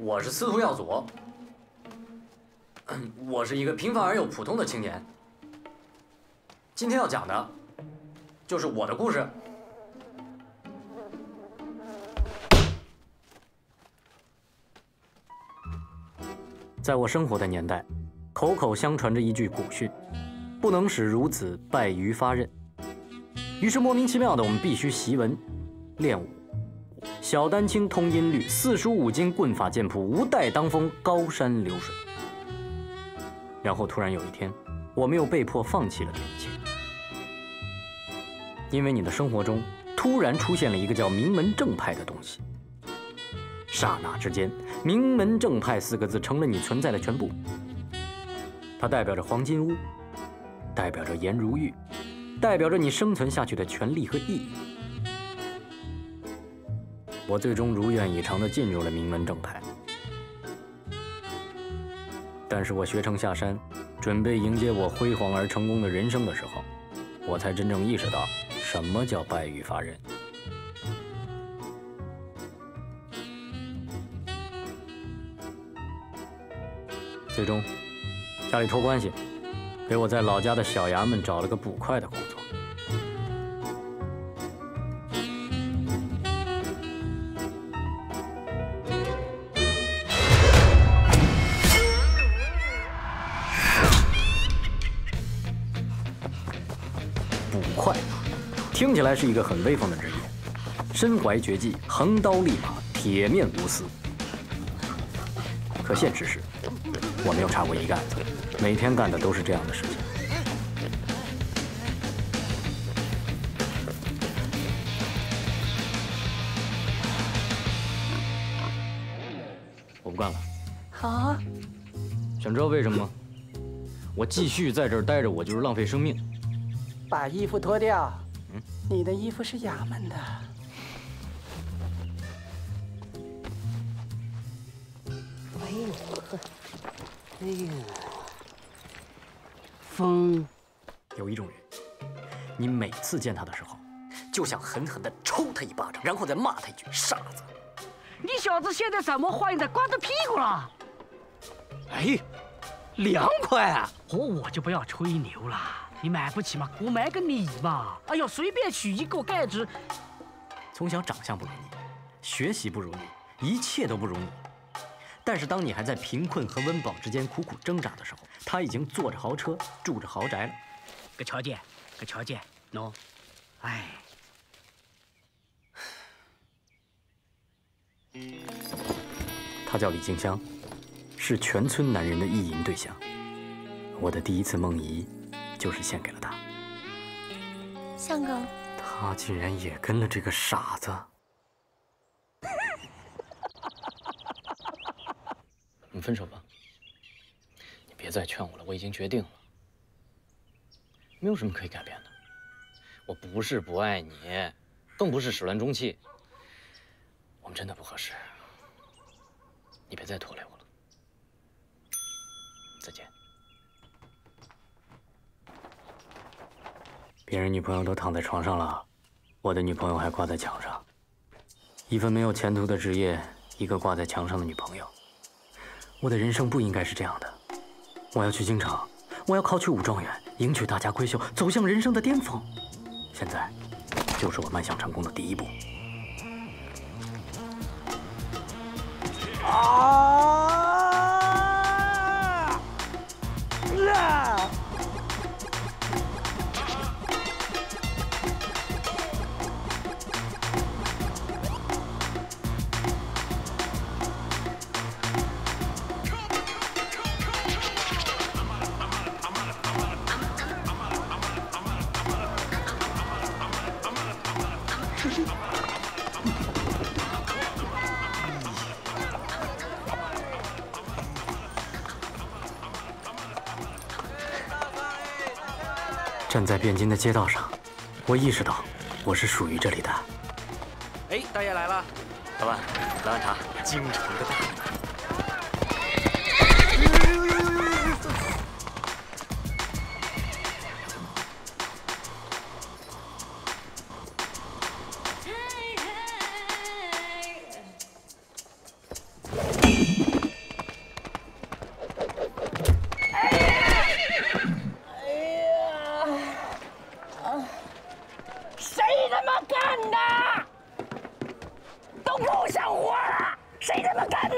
我是司徒耀祖，我是一个平凡而又普通的青年。今天要讲的，就是我的故事。在我生活的年代，口口相传着一句古训：不能使孺子败于发刃。于是莫名其妙的，我们必须习文、练武。 小丹青通音律，四书五经棍法剑谱，无带当风，高山流水。然后突然有一天，我们又被迫放弃了这一切，因为你的生活中突然出现了一个叫名门正派的东西。刹那之间，名门正派4个字成了你存在的全部。它代表着黄金屋，代表着颜如玉，代表着你生存下去的权利和意义。 我最终如愿以偿地进入了名门正派，但是我学成下山，准备迎接我辉煌而成功的人生的时候，我才真正意识到什么叫败于发刃。最终，家里托关系，给我在老家的小衙门找了个捕快的工作。 听起来是一个很威风的职业，身怀绝技，横刀立马，铁面无私。可现实是，我没有插过一个案子，每天干的都是这样的事情。我不干了。 啊？ 想知道为什么吗？我继续在这儿待着，我就是浪费生命。 把衣服脱掉。 你的衣服是衙门的。 哎呦呵，哎呦，风。 有一种人，你每次见他的时候，就想狠狠地抽他一巴掌，然后再骂他一句傻子。 你小子现在怎么怀的光着屁股了？ 哎，凉快啊！ 我就不要吹牛了。 你买不起吗？我买个你吧！哎呦，随便取一个盖子。 从小长相不如你，学习不如你，一切都不如你。但是当你还在贫困和温饱之间苦苦挣扎的时候，他已经坐着豪车，住着豪宅了。 个条件，个条件，喏，哎。 他叫李静香，是全村男人的意淫对象。我的第一次梦遗。 就是献给了他。 相公， 他竟然也跟了这个傻子。我们分手吧。你别再劝我了，我已经决定了。没有什么可以改变的。我不是不爱你，更不是始乱终弃。我们真的不合适。你别再拖累我了。再见。 别人女朋友都躺在床上了，我的女朋友还挂在墙上。一份没有前途的职业，一个挂在墙上的女朋友。我的人生不应该是这样的。我要去京城，我要考取武状元，迎娶大家闺秀，走向人生的巅峰。现在，就是我迈向成功的第一步。站在汴京的街道上，我意识到我是属于这里的。 哎，大爷来了， 老板，来碗茶。京城的大门。 谁他妈干的？都不像话啊！谁他妈干的？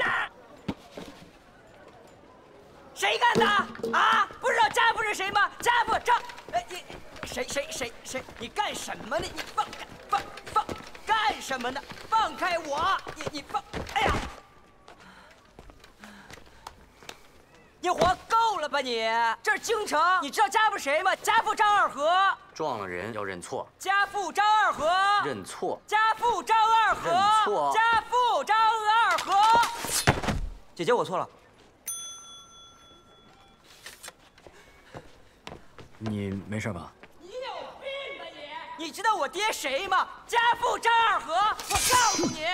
谁干的？啊，不知道家父是谁吗？家父张，你谁？你干什么呢？你放干什么呢？放开我！你放！哎呀！ 你活够了吧你！这是京城，你知道家父谁吗？家父张二和。 撞了人要认错。 家父张二和。 认错。 家父张二和。 认错。 家父张二和。姐姐，我错了。 你没事吧？ 你有病吧你！你知道我爹谁吗？家父张二和。我告诉你。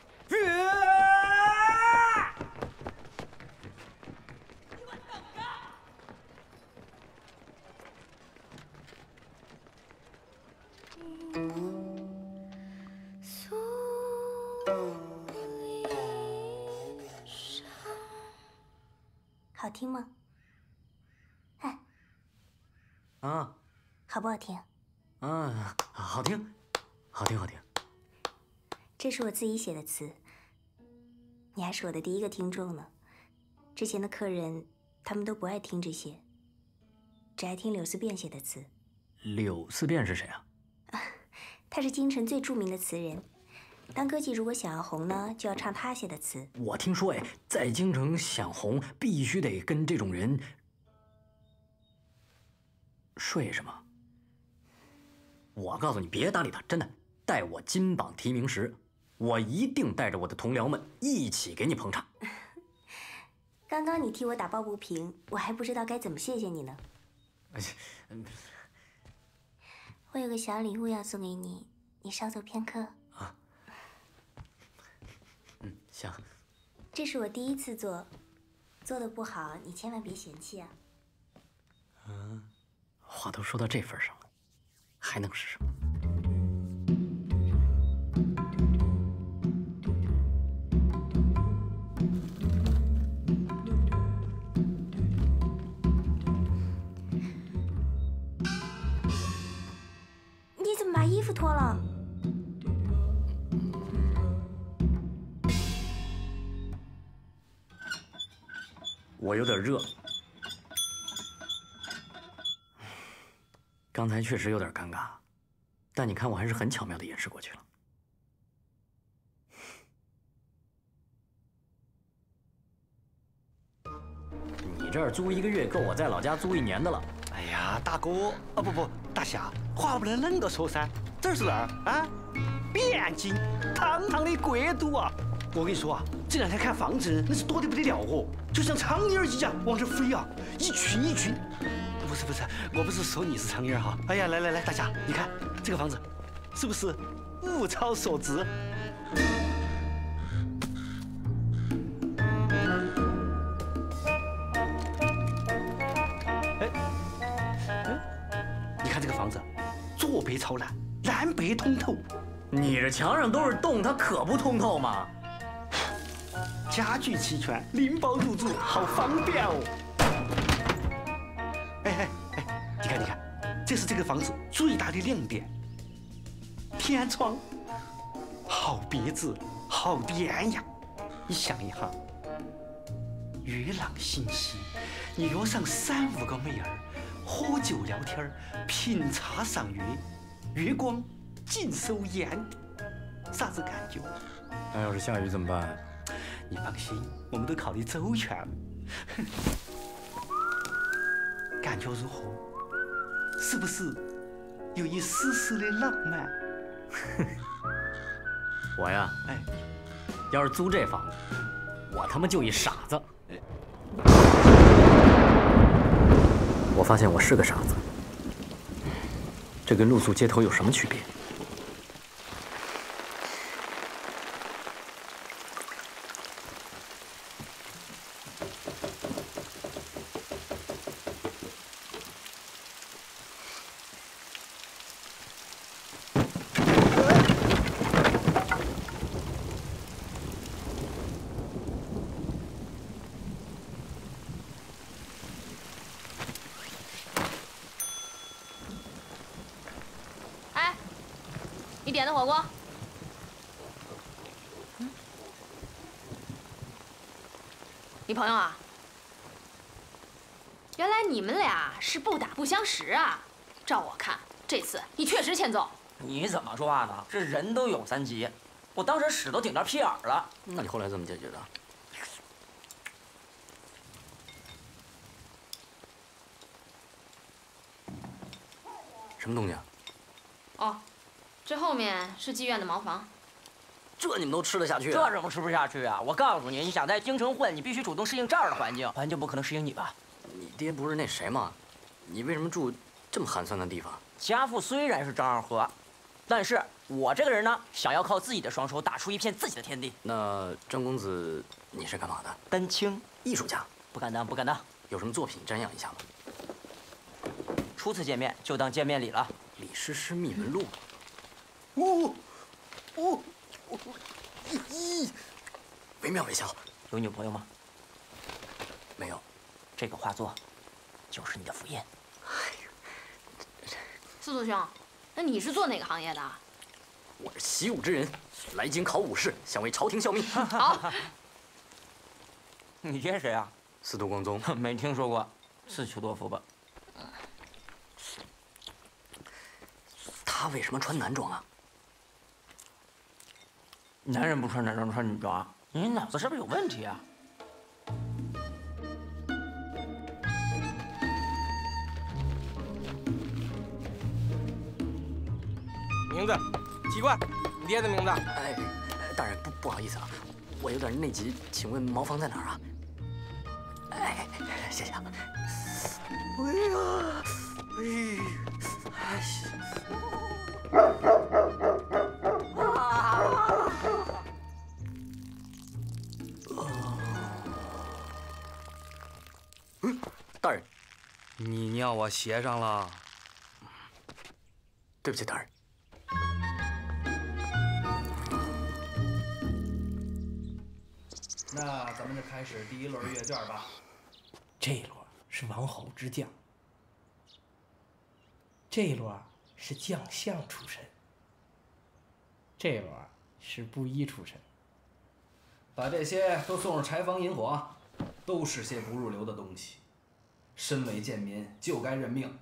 好听吗？哎， 啊， 好不好听？ 啊，好听，好听，好听。 这是我自己写的词，你还是我的第一个听众呢。之前的客人他们都不爱听这些，只爱听柳思变写的词。 柳思变是谁啊？ 他是京城最著名的词人。当歌妓如果想要红呢，就要唱他写的词。 我听说，在京城想红，必须得跟这种人睡，是吗？我告诉你，别搭理他，真的。待我金榜题名时，我一定带着我的同僚们一起给你捧场。 刚刚你替我打抱不平，我还不知道该怎么谢谢你呢。我有个小礼物要送给你，你稍作片刻。 啊。行。 这是我第一次做，做的不好你千万别嫌弃啊。 话都说到这份上了，还能是什么？ 你怎么把衣服脱了？ 我有点热，刚才确实有点尴尬，但你看我还是很巧妙的掩饰过去了。你这儿租1个月够我在老家租1年的了。 哎呀，大哥，不，大侠，话不能恁个说噻，这是哪儿啊？汴京，堂堂的国都啊！我跟你说啊，这2天看房子那是多得不得了哦，就像苍蝇儿一样往这飞啊，一群一群。不是，我不是说你是苍蝇哈。哎呀，来，大侠，你看这个房子，是不是物超所值？你看这个房子，左北朝南，南北通透。 你这墙上都是洞，它可不通透吗？ 家具齐全，拎包入住，好方便哦。哎，你看，这是这个房子最大的亮点。天窗，好别致，好典雅。你想一下，月朗星稀，你约上3、5个妹儿，喝酒聊天，品茶赏月，月光尽收眼底，啥子感觉？ 那要是下雨怎么办？ 你放心，我们都考虑周全了。感觉如何？是不是有一丝丝的浪漫？ 我呀，要是租这房子，我他妈就一傻子。我发现我是个傻子，这跟露宿街头有什么区别？ 你点的火锅。你朋友啊？原来你们俩是不打不相识啊！照我看，这次你确实欠揍。 你怎么说话呢？这人都有3急，我当时屎都顶到屁眼了。 那你后来怎么解决的？什么东西啊？ 哦，这后面是妓院的茅房。 这你们都吃得下去？ 这怎么吃不下去啊？我告诉你，你想在京城混，你必须主动适应这儿的环境，环境不可能适应你吧？ 你爹不是那谁吗？你为什么住这么寒酸的地方？ 家父虽然是张二和，但是我这个人呢，想要靠自己的双手打出一片自己的天地。 那张公子，你是干嘛的？ 丹青， 艺术家？ 不敢当，不敢当。 有什么作品瞻仰一下吗？ 初次见面就当见面礼了。 李师师秘闻录。惟妙惟肖。 有女朋友吗？ 没有。 这个画作就是你的福音。 司徒兄，那你是做哪个行业的？ 我是习武之人，来京考武士，想为朝廷效命。 好。 你爹谁啊？ 司徒光宗。 没听说过，自求多福吧。 他为什么穿男装啊？ 男人不穿男装穿女装，你脑子是不是有问题啊？ 名字，奇怪，你爹的名字。 哎，大人不好意思啊，我有点内急，请问茅房在哪儿啊？哎，谢谢啊。哎呀，大人， 你尿我鞋上了。 对不起，大人。 那咱们就开始第1轮阅卷吧。 这一轮是王侯之将，这一轮是将相出身，这一轮是布衣出身。 把这些都送入柴房引火，都是些不入流的东西。身为贱民，就该认命。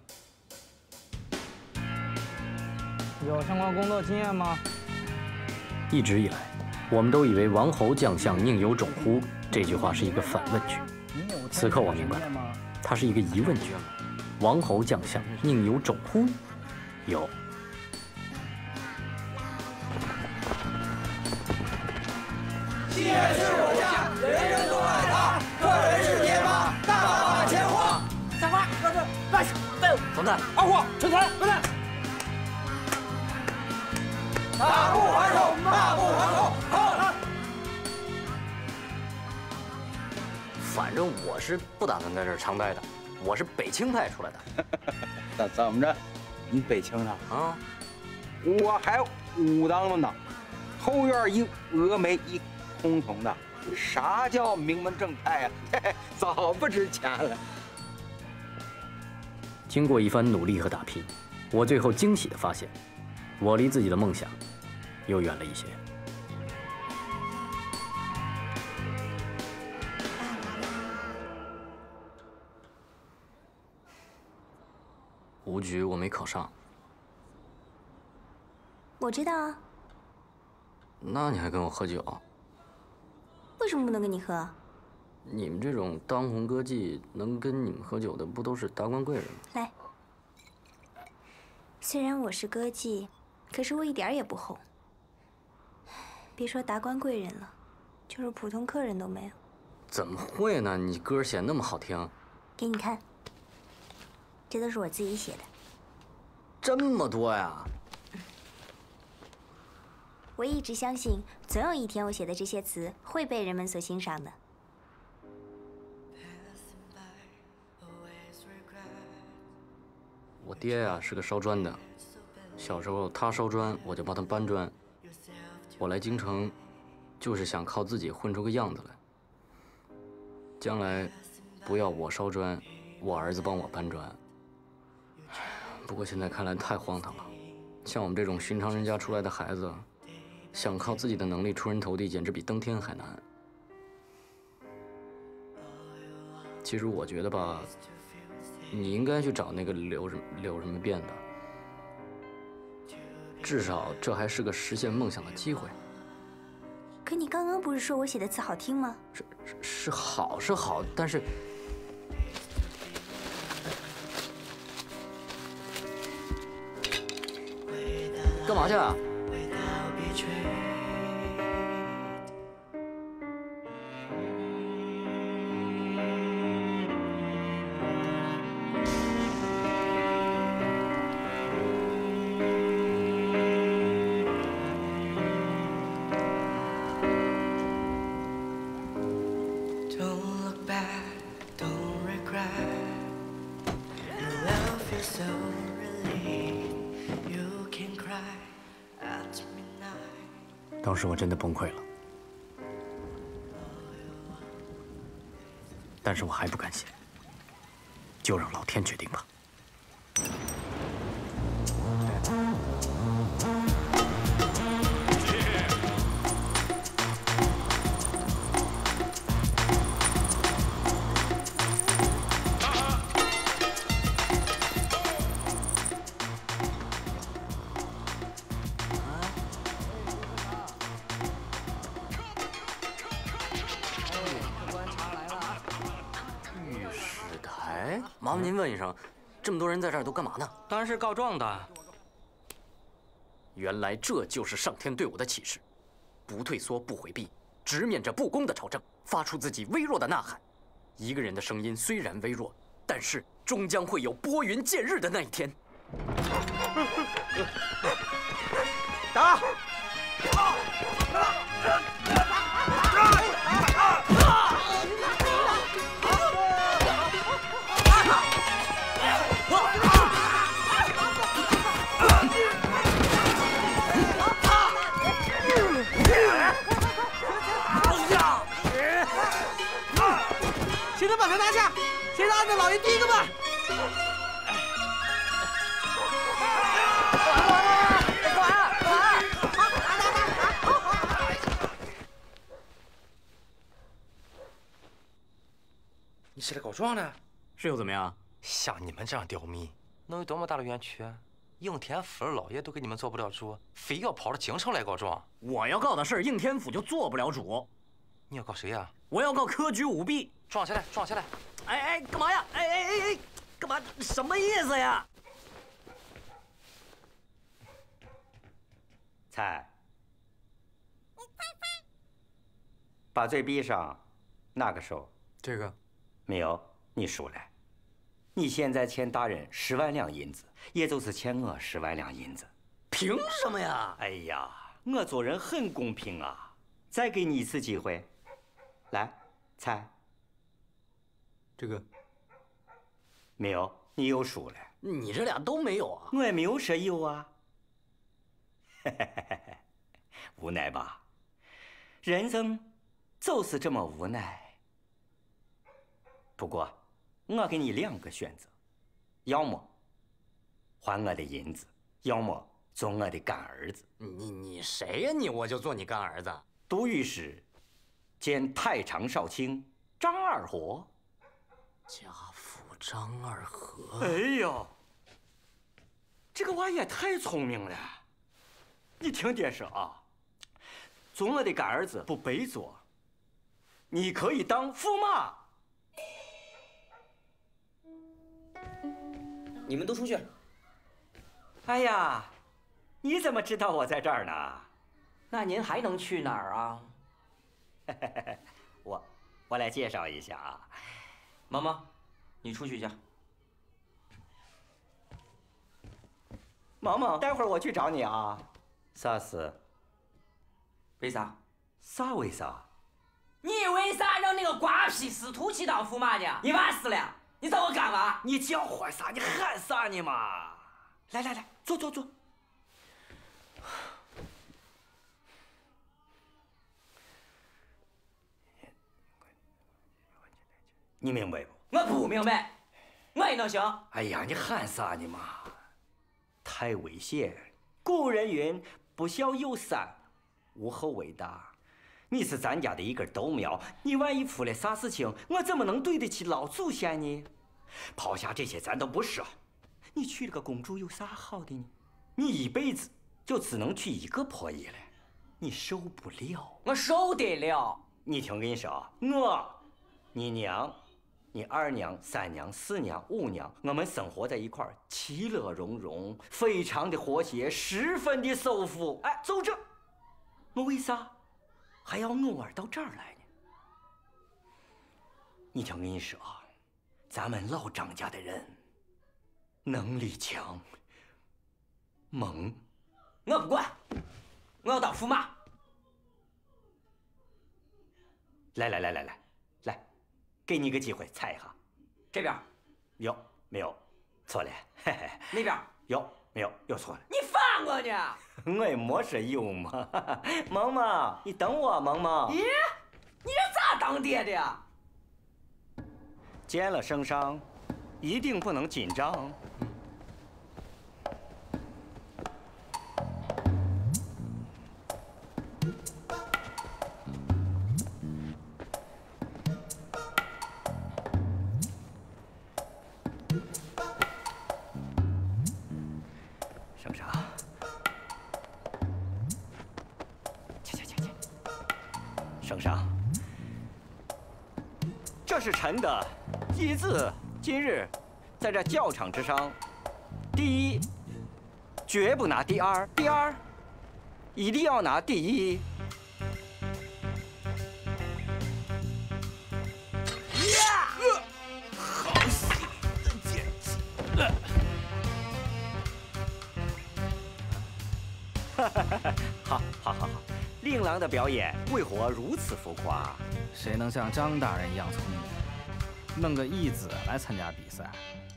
有相关工作经验吗？ 一直以来，我们都以为“王侯将相宁有种乎”这句话是一个反问句。此刻我明白了，它是一个疑问句。王侯将相宁有种乎？有。 西人是我家，人人都爱他。客人是爹妈，大把钱花。 三花， 总裁， 二货，陈才，回来。 打不还手，骂不还口，好。 反正我是不打算在这儿常待的，我是北清派出来的。 怎么着？你北清的啊？ 我还武当的呢，后院一峨眉一空峒的，啥叫名门正派呀？嘿嘿，早不值钱了。 经过一番努力和打拼，我最后惊喜地发现，我离自己的梦想又远了一些。武举我没考上， 我知道啊。 那你还跟我喝酒？ 为什么不能跟你喝？ 你们这种当红歌妓，能跟你们喝酒的不都是达官贵人吗？ 来，虽然我是歌妓，可是我一点也不红。别说达官贵人了，就是普通客人都没有。 怎么会呢？你歌写那么好听。 给你看，这都是我自己写的。 这么多呀！ 我一直相信，总有一天我写的这些词会被人们所欣赏的。 我爹呀是个烧砖的，小时候他烧砖，我就帮他搬砖。我来京城，就是想靠自己混出个样子来。将来，不要我烧砖，我儿子帮我搬砖。不过现在看来太荒唐了， 像我们这种寻常人家出来的孩子，想靠自己的能力出人头地，简直比登天还难。其实我觉得吧，你应该去找那个留什么变的，至少这还是个实现梦想的机会。 可你刚刚不是说我写的词好听吗？ 是好，但是。 干嘛去啊？当时我真的崩溃了，但是我还不甘心，就让老天决定吧。麻烦您问一声，这么多人在这儿都干嘛呢？ 当然是告状的。 原来这就是上天对我的启示：不退缩，不回避，直面着不公的朝政，发出自己微弱的呐喊。一个人的声音虽然微弱，但是终将会有拨云见日的那一天。 打！ 谁能把他拿下？谁让那老爷第一个吧！ 你是来告状的？ 是又怎么样？ 像你们这样刁民，能有多么大的冤屈？应天府的老爷都给你们做不了主，非要跑到京城来告状。 我要告的是应天府就做不了主。 你要告谁呀？ 我要告科举舞弊。 撞起来，撞起来！ 哎，干嘛呀？哎，干嘛？什么意思呀？ 菜，把嘴闭上，哪个手？ 这个。 没有，你输了。你现在欠大人10万两银子，也就是欠我10万两银子。 凭什么呀？ 哎呀，我做人很公平啊！再给你一次机会，来，猜。 这个。 没有，你又输了。 你这俩都没有啊？ 我也没有说有啊。无奈吧？人生就是这么无奈。不过，我给你2个选择，要么还我的银子，要么做我的干儿子。 你谁呀？我就做你干儿子。 杜御史兼太常少卿张二和。 家父张二和。 哎呀，这个娃也太聪明了。你听爹说啊，做我的干儿子不白做，你可以当驸马。 你们都出去。 哎呀，你怎么知道我在这儿呢？ 那您还能去哪儿啊？ 我来介绍一下啊。 毛毛，你出去一下。 毛毛，待会儿我去找你啊。啥事？ 为啥？ 啥为啥？ 你为啥让那个瓜皮司徒去当驸马呢？你娃死了，你找我干嘛？ 你叫唤啥？你喊啥呢嘛？来，坐。你明白不？ 我不明白，我也能行。 哎呀，你喊啥呢嘛？太危险， 古人云：“不孝有三，无后为大。”你是咱家的一根豆苗，你万一出了啥事情，我怎么能对得起老祖先呢？抛下这些咱都不说，你娶了个公主有啥好的呢？你一辈子就只能娶一个婆姨了，你受不了。 我受得了。 你听我跟你说，我、你娘、你二娘、三娘、四娘、五娘，我们生活在一块儿，其乐融融，非常的和谐，十分的舒服。哎，就这，我为啥还要偶尔到这儿来呢？你听我跟你说，咱们老张家的人能力强，猛。 我不管，我要当驸马。 来，给你个机会，猜一下。 这边有没有？错了。 那边有没有？又错了。 你放我呢？ 我也没说有嘛。萌萌，你等我，萌萌。 咦，你这咋当爹的呀？ 见了圣上，一定不能紧张。圣上，圣上，这是臣的意志。今日在这教场之上，第一，绝不拿第二；第二，一定要拿第一。 好喜的奸计！ 好，令郎的表演为何如此浮夸？ 谁能像张大人一样聪明，弄个义子来参加比赛？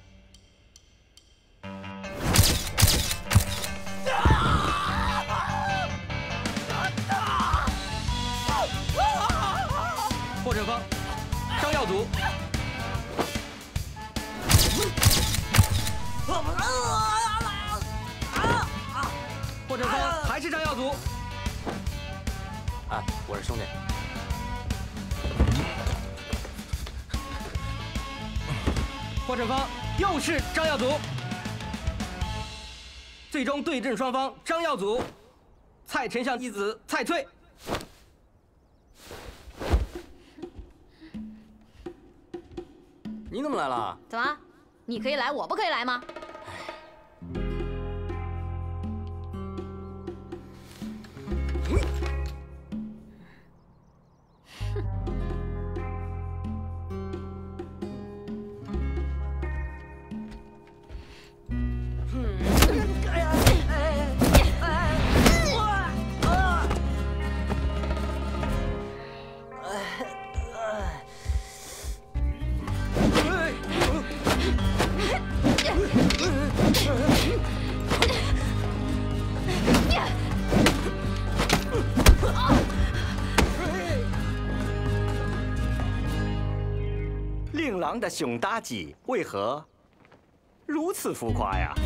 获胜方张耀祖。获胜方还是张耀祖。 哎，我是兄弟。 获胜方又是张耀祖。最终对阵双方，张耀祖、蔡丞相一子蔡翠。 你怎么来了？ 怎么？你可以来，我不可以来吗？ 令郎的熊大戟为何如此浮夸呀？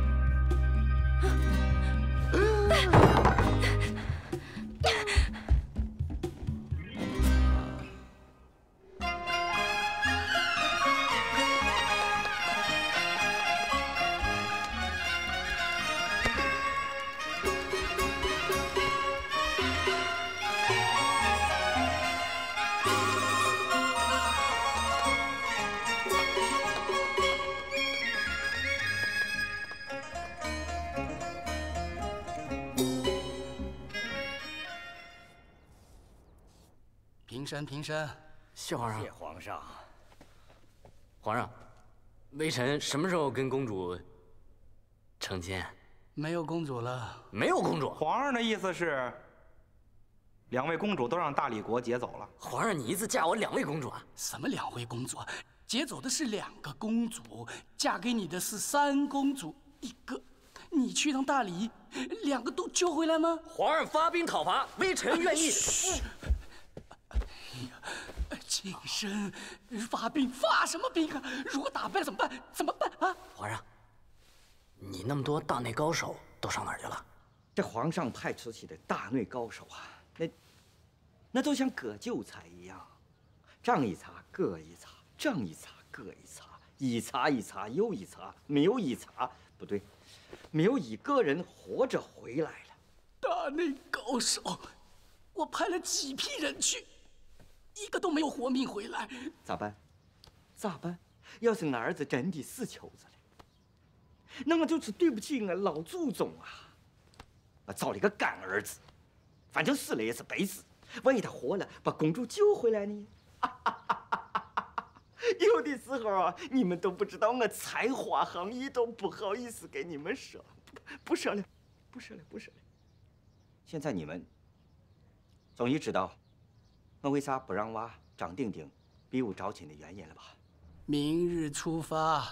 平身。 谢皇上。 谢皇上。 皇上，微臣什么时候跟公主成亲？ 没有公主了。 没有公主。 皇上的意思是，两位公主都让大理国劫走了。 皇上，你一次嫁我2位公主啊？ 什么2位公主？劫走的是2个公主，嫁给你的是3公主1个。你去趟大理，2个都救回来吗？ 皇上发兵讨伐，微臣愿意。 晋升，发兵发什么兵啊？如果打败了怎么办？怎么办啊？ 皇上，你那么多大内高手都上哪儿去了？ 这皇上派出去的大内高手啊，那都像割韭菜一样，仗一茬割一茬，仗一茬割一茬，一茬一茬又一茬，没有一茬不对，没有一个人活着回来了。 大内高手，我派了几批人去，一个都没有活命回来。 咋办？咋办？要是俺儿子真的死球子了，那我就是对不起俺老祖宗啊！我造了一个干儿子，反正死了也是白死。万一他活了，把公主救回来呢？有的时候啊，你们都不知道我才华横溢，都不好意思跟你们说。不说了。现在你们终于知道我为啥不让娃张丁丁比武招亲的原因了吧？ 明日出发。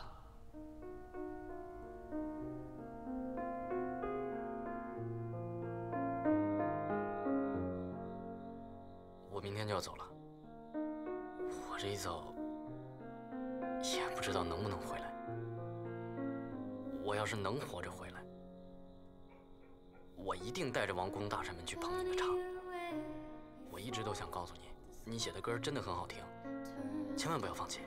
我明天就要走了，我这一走，也不知道能不能回来。我要是能活着回来，我一定带着王公大臣们去捧你的场。我一直都想告诉你，你写的歌真的很好听，千万不要放弃。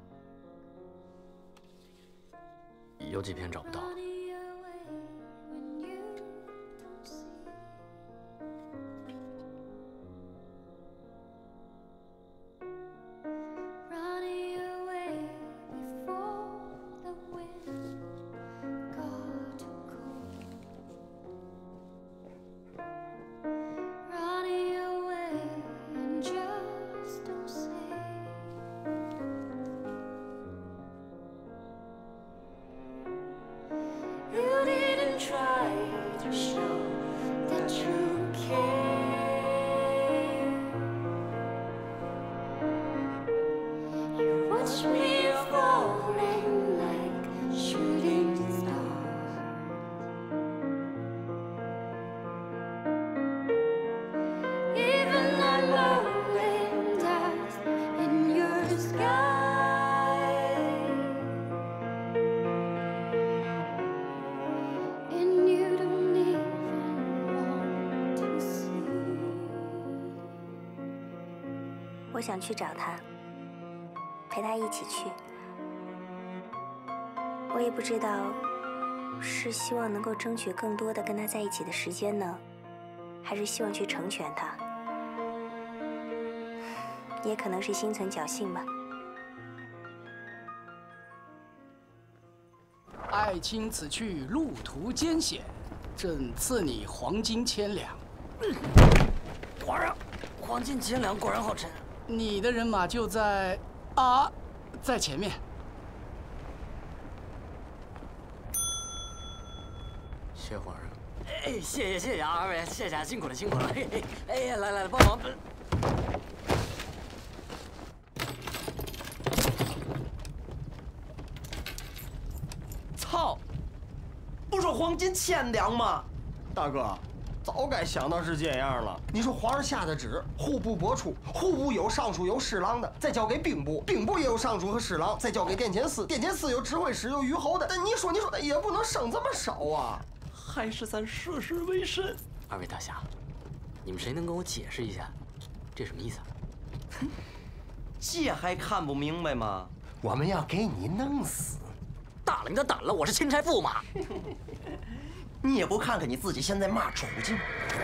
有几篇找不到了。 我想去找他，陪他一起去。我也不知道，是希望能够争取更多的跟他在一起的时间呢，还是希望去成全他，也可能是心存侥幸吧。 爱卿此去路途艰险，朕赐你黄金1000两。 皇上，黄金1000两果然好沉。 你的人马就在在前面。 谢皇上。 哎，谢谢啊，二位，谢谢，辛苦了，辛苦了。哎呀，来，帮忙。 操！不说黄金1000两吗？ 大哥。早该想到是这样了。你说皇上下的旨，户部拨出，户部有尚书有侍郎的，再交给兵部，兵部也有尚书和侍郎，再交给殿前司，殿前司有指挥使有虞侯的。但你说也不能剩这么少啊！ 还是咱涉世未深。 二位大侠，你们谁能跟我解释一下，这什么意思啊？ 这还看不明白吗？ 我们要给你弄死。 大了你的胆了，我是钦差驸马。 你也不看看你自己现在嘛处境？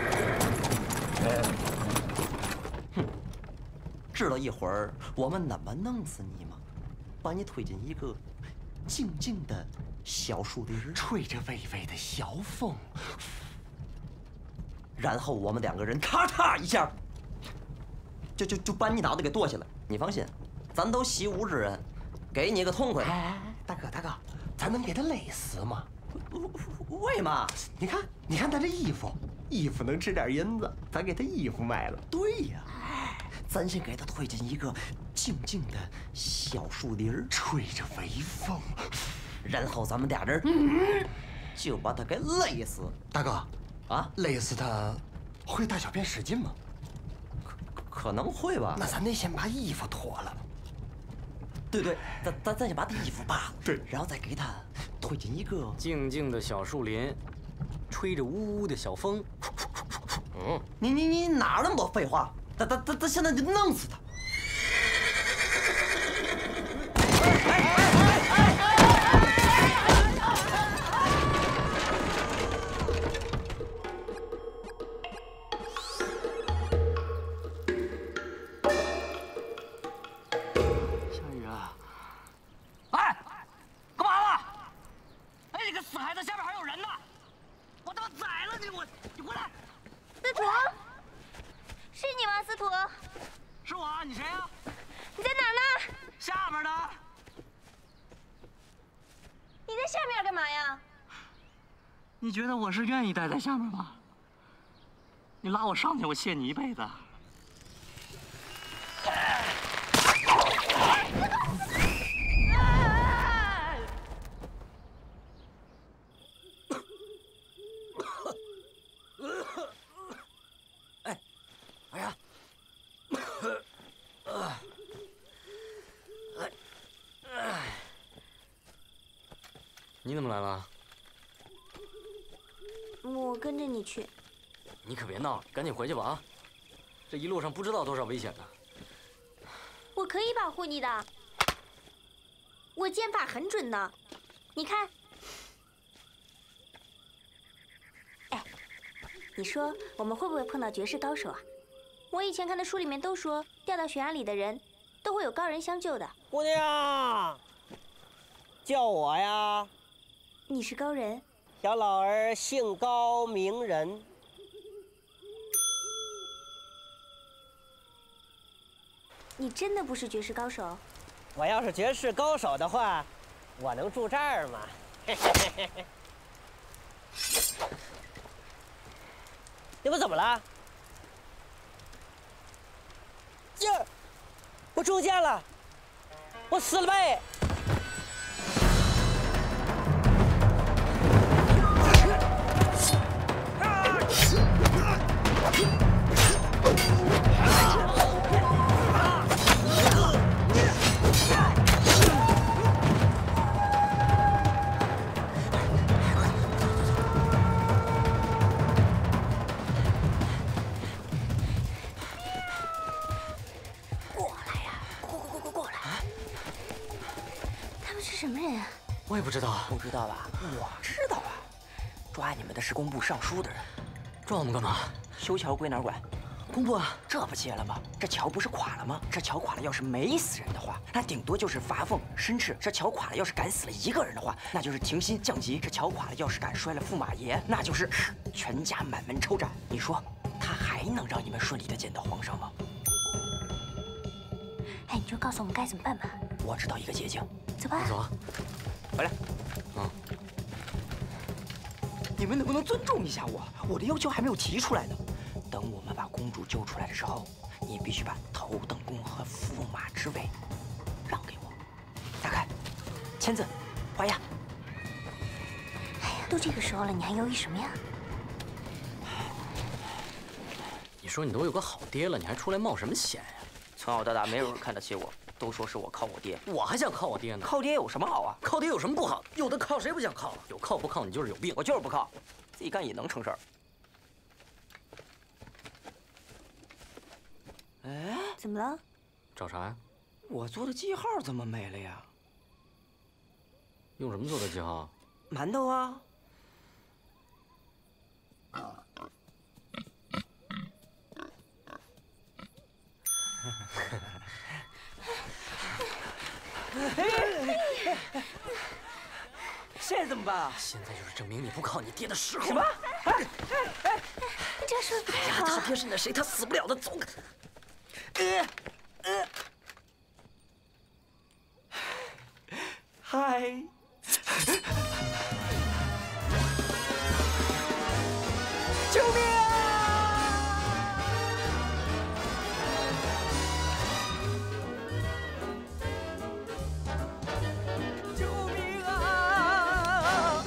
哼，知道一会儿我们怎么弄死你吗？把你推进一个静静的小树林， 吹着微微的小风， 然后我们2个人咔嚓一下，就把你脑袋给剁下来。你放心，咱都习武之人，给你个痛快。 大哥，咱能给他勒死吗？ 为嘛？ 你看他这衣服能值点银子，咱给他衣服卖了。 对呀，咱先给他推进一个静静的小树林， 吹着微风， 然后咱们俩人就把他给勒死。 大哥，勒死他会大小便失禁吗？ 可能会吧。 那咱得先把衣服脱了。 对，咱先把他衣服扒了， 对， 然后再给他推进一个静静的小树林， 吹着呜呜的小风。 你哪那么多废话？他现在就弄死他！ 小雨啊！哎，干嘛呢？哎，你个死孩子，下面还有人呢！我他妈宰了你！你回来！ 司徒，是你吗？司徒， 是我，你谁呀？ 你在哪呢？ 下边呢。 你在下面干嘛呀？ 你觉得我是愿意待在下面吗？你拉我上去，我谢你一辈子。 哎呀！你怎么来了？ 我跟着你去。 你可别闹了，赶紧回去吧啊！这一路上不知道多少危险呢。 我可以保护你的，我剑法很准的，你看。哎，你说我们会不会碰到绝世高手啊？我以前看的书里面都说，掉到悬崖里的人，都会有高人相救的。 姑娘，叫我呀。 你是高人？ 小老儿姓高名人。 你真的不是绝世高手？ 我要是绝世高手的话，我能住这儿吗？你们怎么了？劲儿，我中箭了，我死了呗！ 我也不知道， 不知道吧？我知道啊，抓你们的是工部尚书的人。 抓我们干嘛？ 修桥归哪儿管？ 工部啊！ 这不接了吗？这桥不是垮了吗？这桥垮了，要是没死人的话，那顶多就是罚俸申斥；这桥垮了，要是敢死了一个人的话，那就是停薪降级；这桥垮了，要是敢摔了驸马爷，那就是全家满门抄斩。你说他还能让你们顺利的见到皇上吗？ 哎，你就告诉我们该怎么办吧。 我知道一个捷径。 走吧。 走啊。 回来。你们能不能尊重一下我？我的要求还没有提出来呢。等我们把公主救出来的时候，你必须把头等宫和驸马之位让给我。打开，签字，画押。 哎呀，都这个时候了，你还犹豫什么呀？ 你说你都有个好爹了，你还出来冒什么险呀？ 从小到大没有人看得起我，都说是我靠我爹。 我还想靠我爹呢。 靠爹有什么好啊？ 靠爹有什么不好？有的靠，谁不想靠？有靠不靠，你就是有病。 我就是不靠，自己干也能成事儿。哎， 怎么了？ 找啥呀？ 我做的记号怎么没了呀？ 用什么做的记号？ 馒头啊。现在怎么办啊？ 现在就是证明你不靠你爹的时候。 什么？ 你这样说不太好。 他爹是那谁，他死不了的，走开。 嗨。救命啊！救命啊！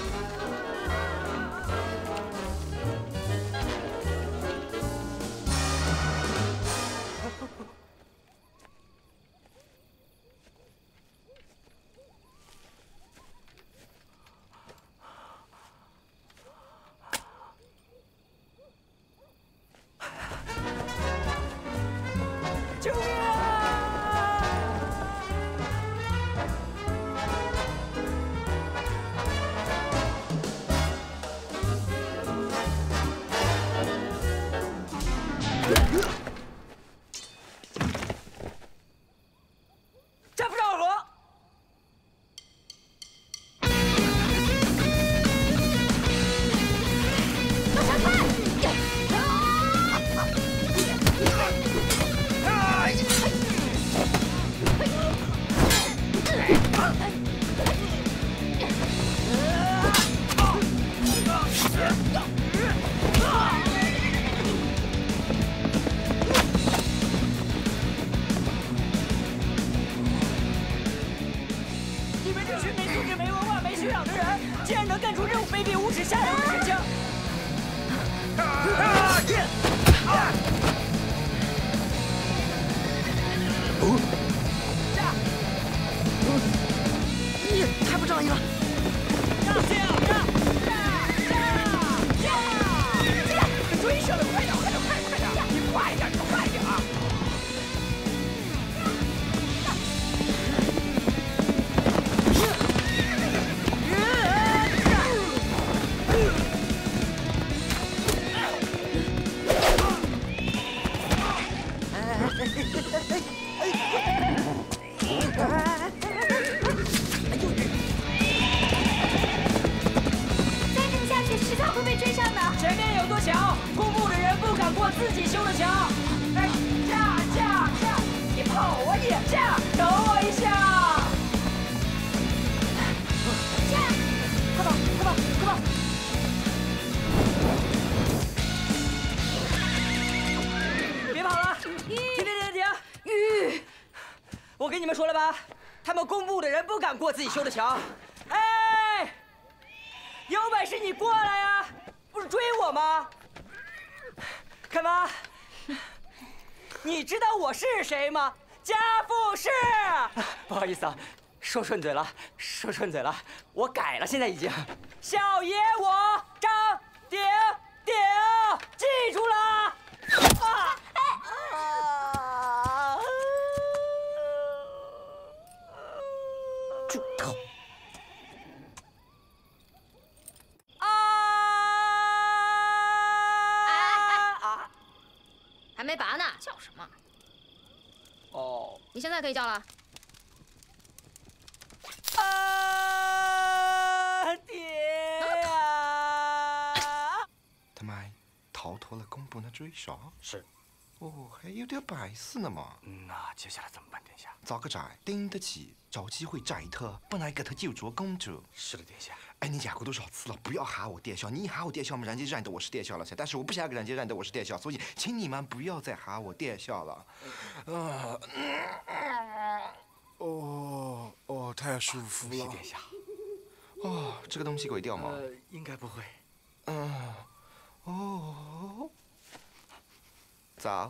救命啊！战不战和？ 你们这群没素质、没文化、没修养的人，竟然能干出这种卑鄙无耻、下流的事情！ 你太不仗义了！ 追上了，快点，快点，快点！你快点，你快点！ 再这么下去，迟早会被追上的。 前面有座桥，公布的人不敢过自己修的桥。哎，驾！你跑啊你！驾，等我一下。驾，快跑！别跑了！停！我跟你们说了吧，他们公布的人不敢过自己修的桥。哎，有本事你过来呀！不是追我吗？干嘛？你知道我是谁吗？家父是。 不好意思啊，说顺嘴了。我改了，现在已经。 小爷我张鼎鼎，记住了。 住口！ 还没拔呢，叫什么？ 哦， 你现在可以叫了。 爹呀！ 他们逃脱了公部的追杀。 是。 哦，还有点败死呢嘛。 那接下来怎么办，殿下？ 找个寨顶得起，找机会摘他，本来给他救捉公主。 是的，殿下。 哎，你讲过多少次了？不要喊我殿下，你一喊我殿下嘛，人家认得我是殿下了噻。但是我不想给人家认得我是殿下，所以请你们不要再喊我殿下了。太舒服了。 是殿下。 哦，这个东西鬼掉吗？ 应该不会。 走。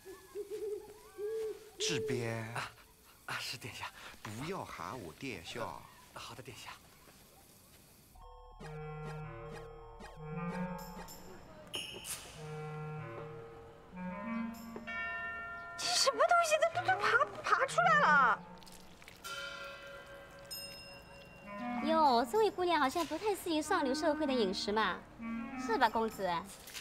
这边。 是殿下。 不要喊我殿下。 好的，殿下。 这什么东西？它都爬出来了！ 哟，这位姑娘好像不太适应上流社会的饮食嘛，是吧，公子？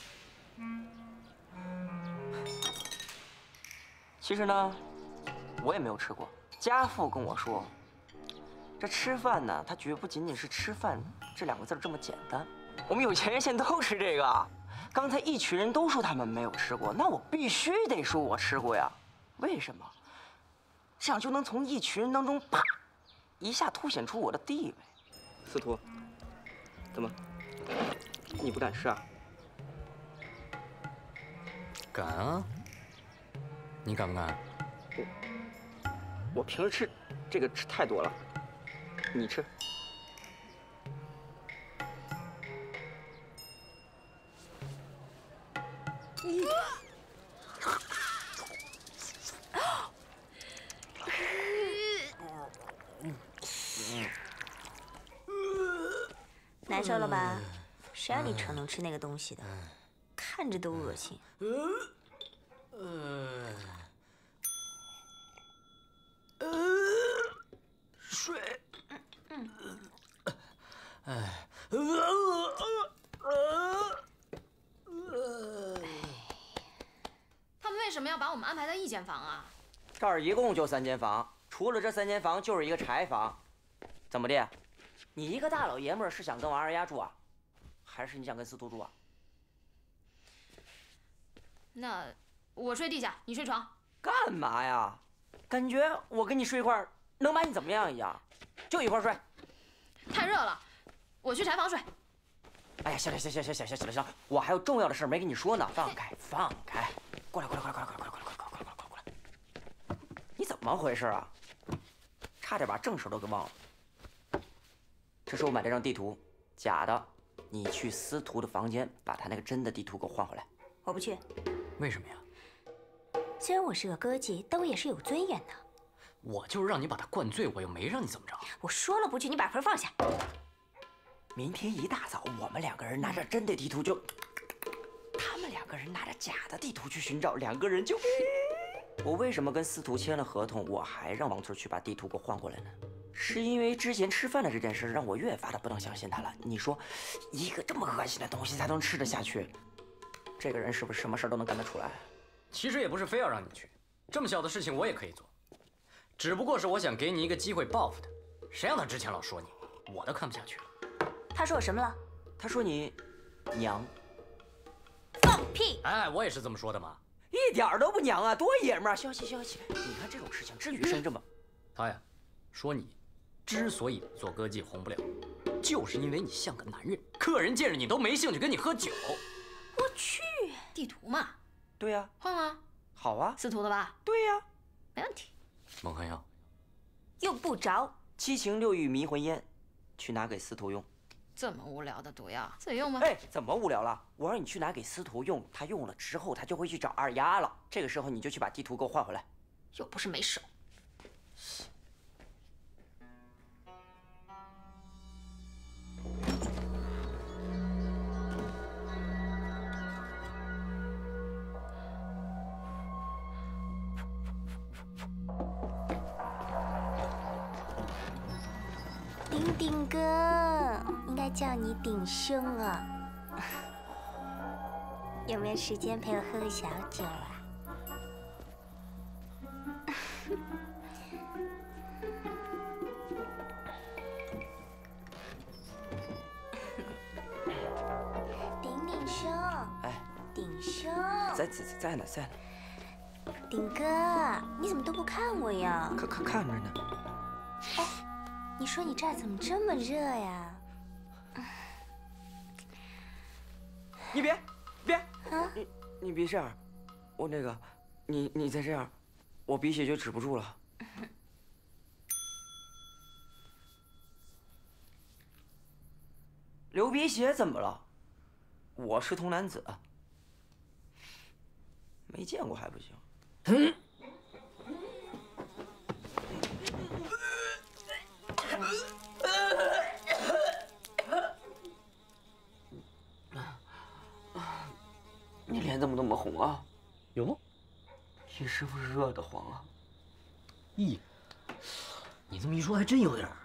其实呢，我也没有吃过。家父跟我说，这吃饭呢，它绝不仅仅是吃饭这2个字这么简单。我们有钱人现在都吃这个。刚才一群人都说他们没有吃过，那我必须得说我吃过呀。为什么？这样就能从一群人当中啪一下凸显出我的地位。司徒，怎么？你不敢吃啊？ 敢啊！你敢不敢？ 我平时吃这个吃太多了，你吃。 难受了吧？谁让你逞能吃那个东西的？看着都恶心。 哎， 他们为什么要把我们安排在一间房啊？ 这儿一共就3间房，除了这3间房就是一个柴房。怎么的？你一个大老爷们儿是想跟王二丫住啊，还是你想跟司徒住啊？ 那我睡地下，你睡床。 干嘛呀？感觉我跟你睡一块儿能把你怎么样一样？就一块儿睡。 太热了，我去柴房睡。 哎呀，行了行行行行行行行，我还有重要的事没跟你说呢。放开放开，过来过来过来过来过来过来过来过来过来过来！你怎么回事啊？差点把正事都给忘了。这是我买这张地图，假的。你去司徒的房间，把他那个真的地图给我换回来。 我不去。 为什么呀？ 虽然我是个歌妓，但我也是有尊严的。 我就是让你把他灌醉，我又没让你怎么着。 我说了不去，你把盆放下。 明天一大早，我们2个人拿着真的地图就，他们2个人拿着假的地图去寻找，2个人就。我为什么跟司徒签了合同，我还让王翠去把地图给我换过来呢？是因为之前吃饭的这件事，让我越发的不能相信他了。你说，一个这么恶心的东西，他都能吃得下去，这个人是不是什么事都能干得出来？ 其实也不是非要让你去，这么小的事情我也可以做，只不过是我想给你一个机会报复他。谁让他之前老说你，我都看不下去了。 他说我什么了？ 他说你娘。 放屁！ 哎，我也是这么说的嘛。 一点都不娘啊，多爷们儿！消气消气，你看这种事情至于生这么…… 他呀，说你之所以做歌妓红不了，就是因为你像个男人，客人见着你都没兴趣跟你喝酒。 我去，地图嘛。 对呀， 换啊。 好啊， 司徒的吧？ 对呀， 没问题。 孟寒阳， 用不着。 7情6欲迷魂烟，去拿给司徒用。 这么无聊的毒药，自己用吧。 哎，怎么无聊了？我让你去拿给司徒用，他用了之后，他就会去找二丫了。这个时候你就去把地图给我换回来。 又不是没手。 丁丁哥，应该叫你鼎兄啊。有没有时间陪我喝个小酒啊？鼎兄， 哎， 鼎兄， 在呢。 鼎哥，你怎么都不看我呀？ 看着呢。 哎，你说你这儿怎么这么热呀？ 你别，啊！你别这样，我那个，你再这样，我鼻血就止不住了。流鼻血怎么了？我是童男子，没见过还不行。你脸怎么那么红啊？ 有吗？ 你是不是热得慌啊？ 咦，你这么一说，还真有点儿。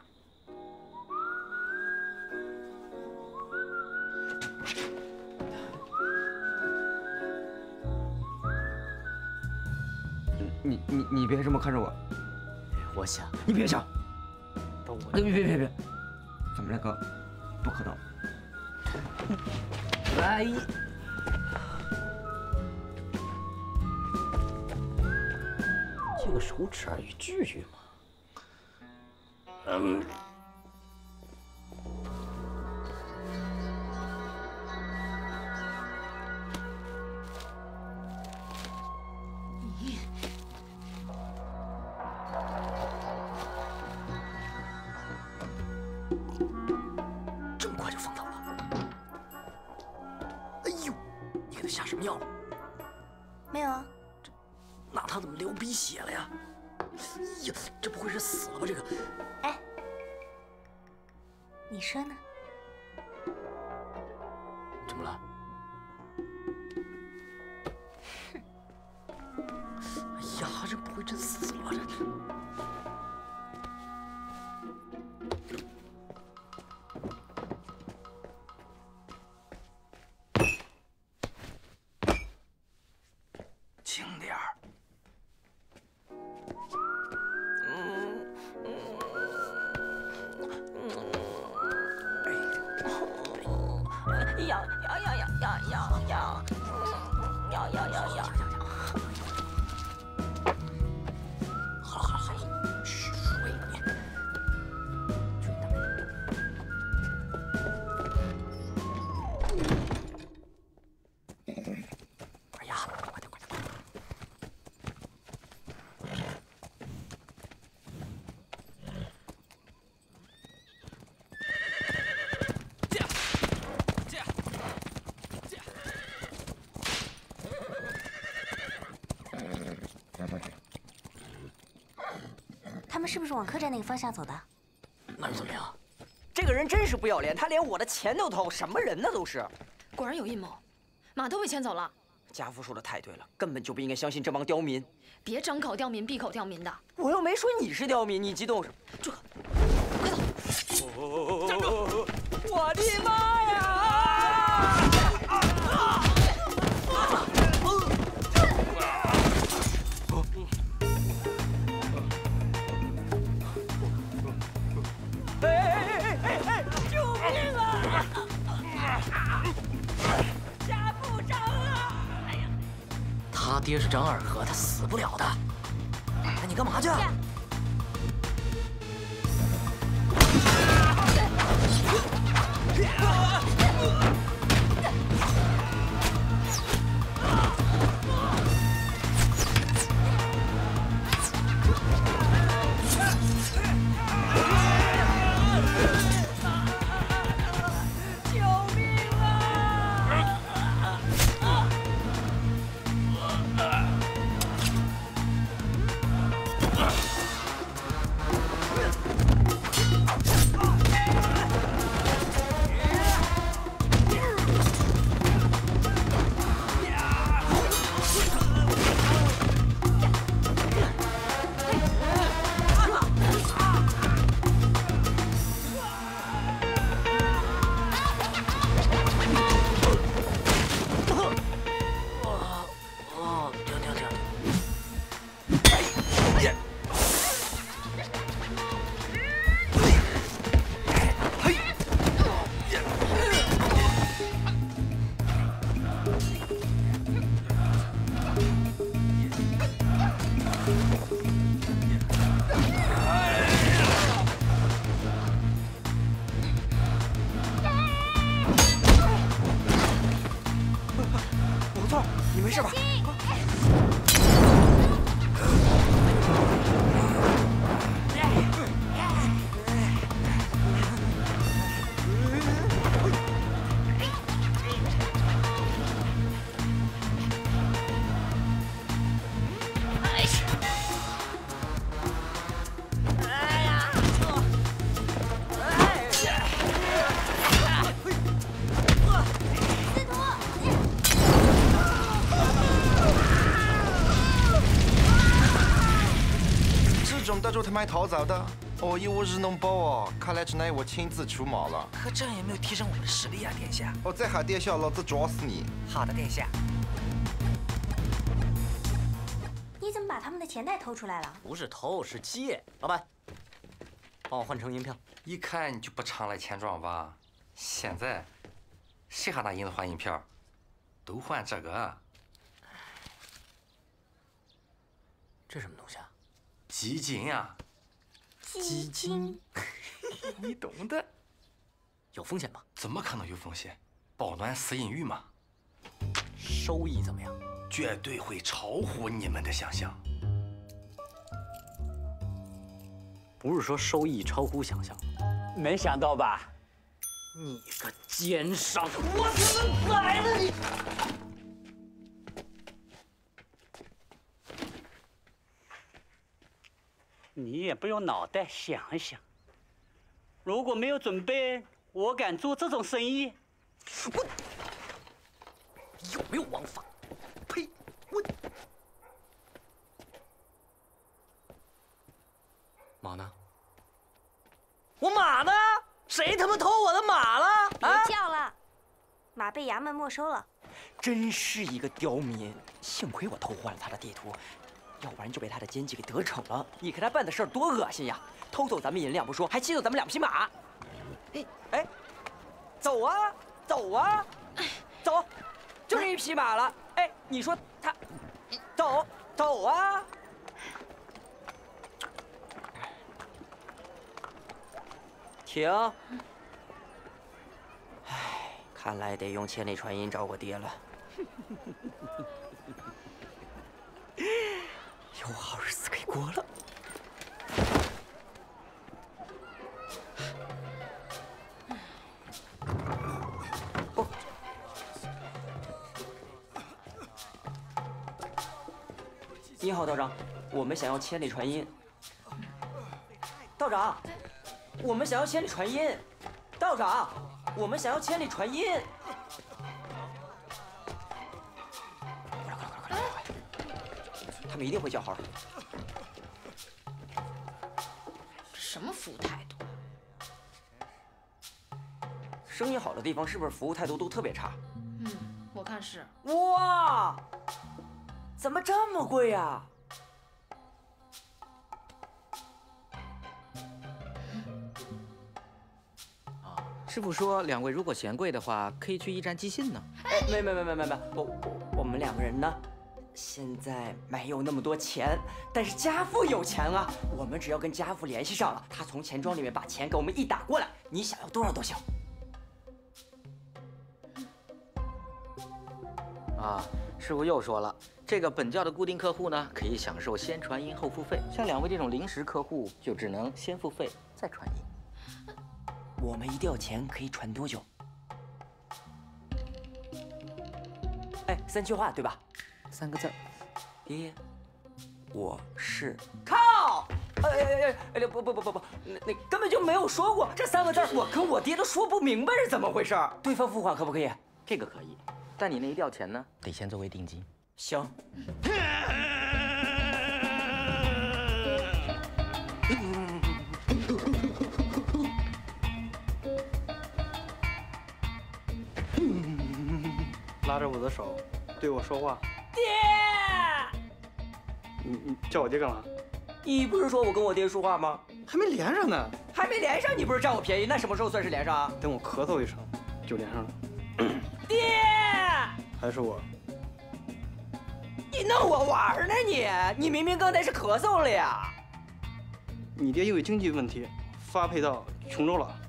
你别这么看着我。 我想你别想。别，咱们2个不可能。 哎。借个手指而已，至于吗？这么快就放倒了？哎呦，你给他下什么药了？ 没有啊。 那他怎么流鼻血了呀？哎呀，这不会是死了吧？这个， 哎，你说呢？ 怎么了？哎呀，这不会真死了吧？这。 轻点儿。 痒。好，水。快压，快点！ 他们是不是往客栈那个方向走的？ 那又怎么样？ 这个人真是不要脸，他连我的钱都偷，什么人呢都是。 果然有阴谋，马都被牵走了。 家父说的太对了，根本就不应该相信这帮刁民。 别张口刁民闭口刁民的。 我又没说你是刁民，你激动什么？ 这， 快走！ 站住！我的妈呀！哎！救命啊！家父张啊！哎呀， 他爹是张二和，他死不了的。 哎，你干嘛去？你没事吧？ 大周他妈逃走的，哦，以我日弄包哦，看来只能我亲自出马了。 可这也没有提升我的实力啊，殿下。 哦，再喊殿下，老子抓死你！ 好的，殿下。 你怎么把他们的钱袋偷出来了？ 不是偷，是借。老板，帮我换成银票。 一看你就不常来钱庄吧？现在谁还拿银子换银票？都换这个。 这什么东西啊？ 基金呀， 基金， 你懂的。 有风险吗？ 怎么可能有风险？保暖私隐域嘛。 收益怎么样？ 绝对会超乎你们的想象。 不是说收益超乎想象？ 没想到吧？ 你个奸商！ 我怎么宰了你！你也不用脑袋想一想，如果没有准备，我敢做这种生意？ 我有没有王法？呸！我马呢？ 我马呢？谁他妈偷我的马了？ 别叫了，马被衙门没收了。 真是一个刁民。 幸亏我偷换了他的地图，要不然就被他的奸计给得逞了。你看他办的事儿多恶心呀！偷走咱们银两不说，还骑走咱们2匹马。哎，走啊，走啊，走，就这1匹马了。哎，你说他，走啊！停。唉，看来得用千里传音找我爹了。有好日子可以过了。你好，道长，我们想要千里传音。道长，我们想要千里传音。道长，我们想要千里传音。快！他们一定会叫号的。 什么服务态度？ 生意好的地方是不是服务态度都特别差？ 我看是。 哇，怎么这么贵呀？ 师傅说，2位如果嫌贵的话，可以去驿站寄信呢。 哎，没，我们2个人呢，现在没有那么多钱，但是家父有钱啊。我们只要跟家父联系上了，他从钱庄里面把钱给我们一打过来，你想要多少都行。 啊，师傅又说了，这个本教的固定客户呢，可以享受先传音后付费，像2位这种临时客户，就只能先付费再传音。 我们一定要钱，可以传多久？哎，3句话对吧 ？3个字。 爹，我是靠。不，那根本就没有说过这3个字，我跟我爹都说不明白是怎么回事。对方付款可不可以？ 这个可以，但你那一吊钱呢，得先作为定金。 行。 拉着我的手，对我说话。 爹， 你叫我爹干嘛？ 你不是说我跟我爹说话吗？ 还没连上呢。 还没连上，你不是占我便宜？那什么时候算是连上啊？ 等我咳嗽一声，就连上了。 爹， 还是我。 你弄我玩呢你？你明明刚才是咳嗽了呀。 你爹因为经济问题发配到琼州了。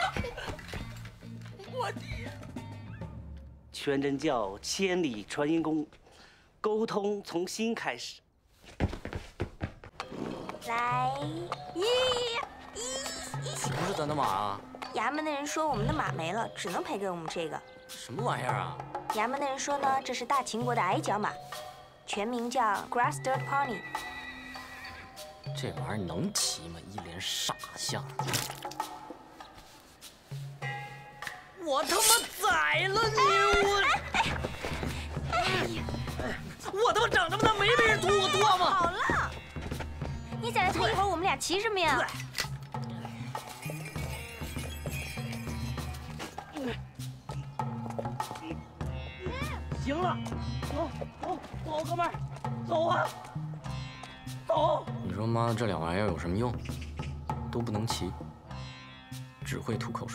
我爹。 全真教千里传音功，沟通从心开始。 来， 你不是咱的马啊？ 衙门的人说我们的马没了，只能赔给我们这个。 什么玩意儿啊？ 衙门的人说呢，这是大秦国的矮脚马，全名叫 Grass Dirt Pony。 这玩意儿能骑吗？一脸傻相。 我他妈宰了你！我他妈长这么大没被人吐过唾沫。 好了，你宰了他一会儿，我们俩骑什么呀？ 行了，走，哥们儿，走啊，走！ 你说妈，这2玩意儿有什么用？都不能骑，只会吐口水。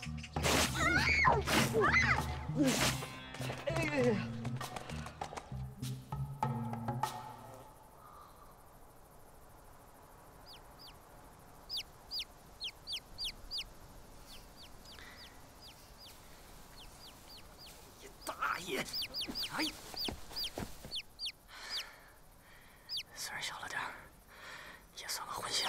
你大爷！哎， 虽然小了点儿，也算个荤腥。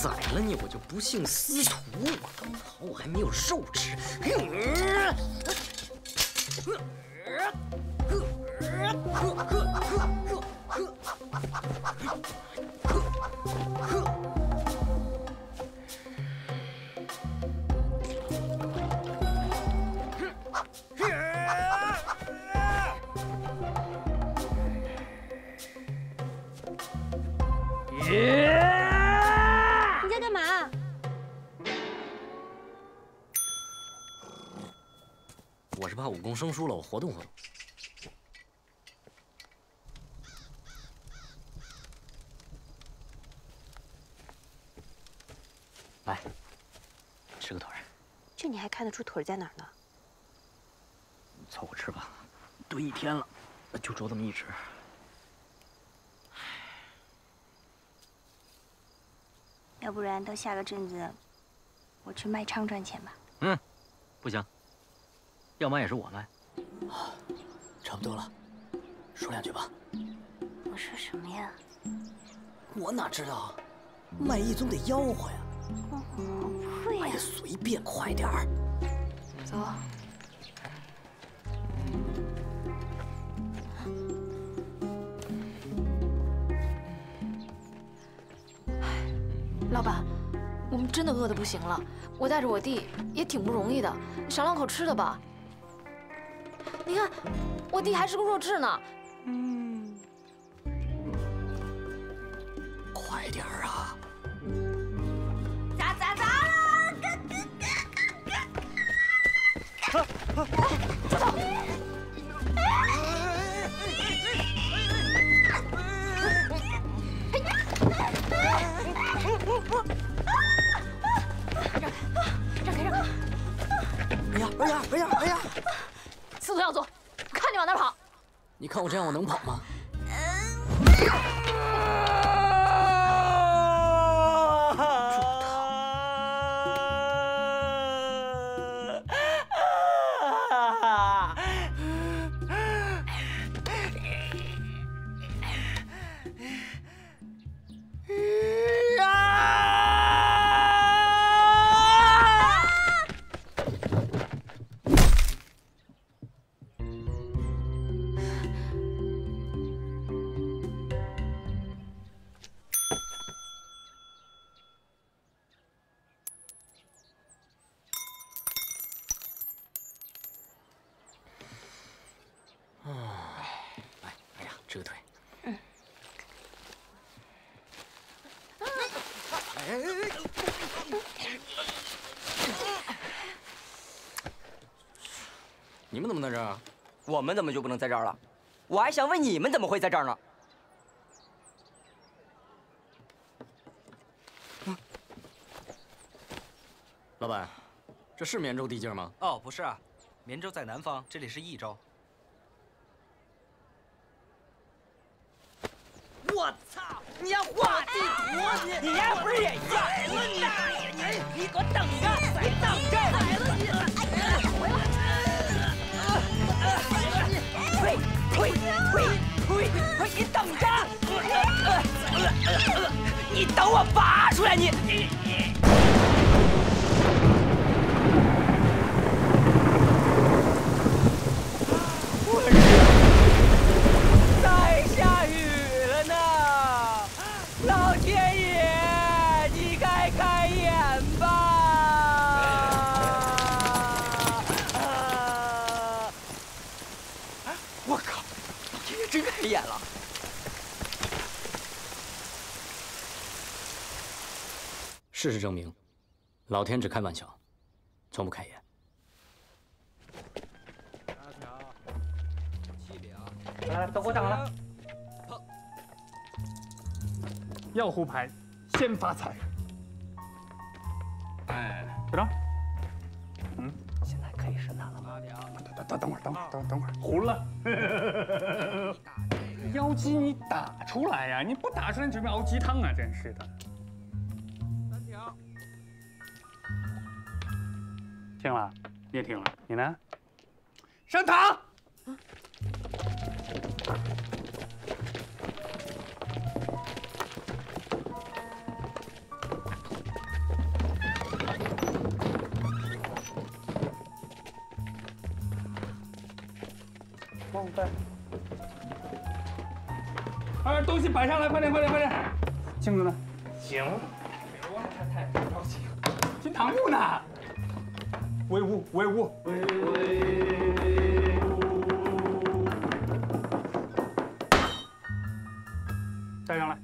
宰了你，我就不姓司徒。我刚好我还没有肉吃。 你在干嘛？ 我是怕武功生疏了，我活动活动。来，吃个腿儿。 这你还看得出腿在哪儿呢？ 凑合吃吧，蹲1天了，就啄这么一只。 要不然等下个阵子，我去卖唱赚钱吧。 嗯，不行，要卖也是我卖。 差不多了，说2句吧。 我说什么呀？ 我哪知道，卖艺总得吆喝呀。 不会呀。 哎呀，随便，快点儿。 走。 老板，我们真的饿得不行了，我带着我弟也挺不容易的，赏2口吃的吧。你看，我弟还是个弱智呢。 快点儿啊！ 砸！ 走走。 哎呀！ 司徒耀祖，看你往哪跑！ 你看我这样，我能跑吗？ 这个腿。你们怎么在这儿？ 我们怎么就不能在这儿了？我还想问你们怎么会在这儿呢？ 老板，这是绵州地界吗？ 哦，不是啊，绵州在南方，这里是益州。 我操！你要画地图？你丫不是也要？你大爷！你给我等着！别等着！来了你！回来！退！你等着！你等我拔出来！你！再下雨了呢！老天爷，你该开眼吧！我靠，老天爷真开眼了！ 事实证明，老天只开玩笑，从不开眼。 来，都给我等了。要胡牌，先发财。哎，知道？ 现在可以审他了吗？ 等会儿，胡了。妖姬，你打出来呀！你不打出来，你准备熬鸡汤啊！真是的。3条。听了，你也听了，你呢？上场。 往带。东西摆上来，快点，快点，快点！镜子呢？ 行。太着急。 金堂木呢？威武，威武，威武！带上来。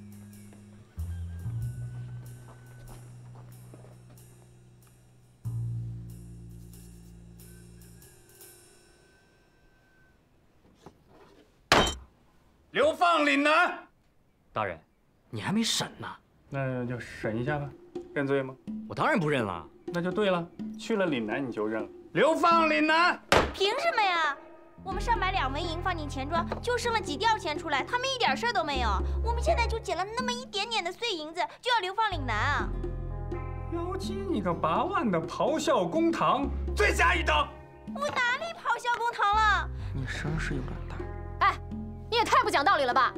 流放岭南。 大人，你还没审呢。 那就审一下吧，认罪吗？ 我当然不认了。 那就对了，去了岭南你就认了。流放岭南。 凭什么呀？我们上买2文银放进钱庄，就剩了几吊钱出来，他们一点事儿都没有。我们现在就捡了那么一点点的碎银子，就要流放岭南啊！ 妖姬，你个8万的咆哮公堂，罪加一等。 我哪里咆哮公堂了？ 你声势有点大。 哎，你也太不讲道理了吧！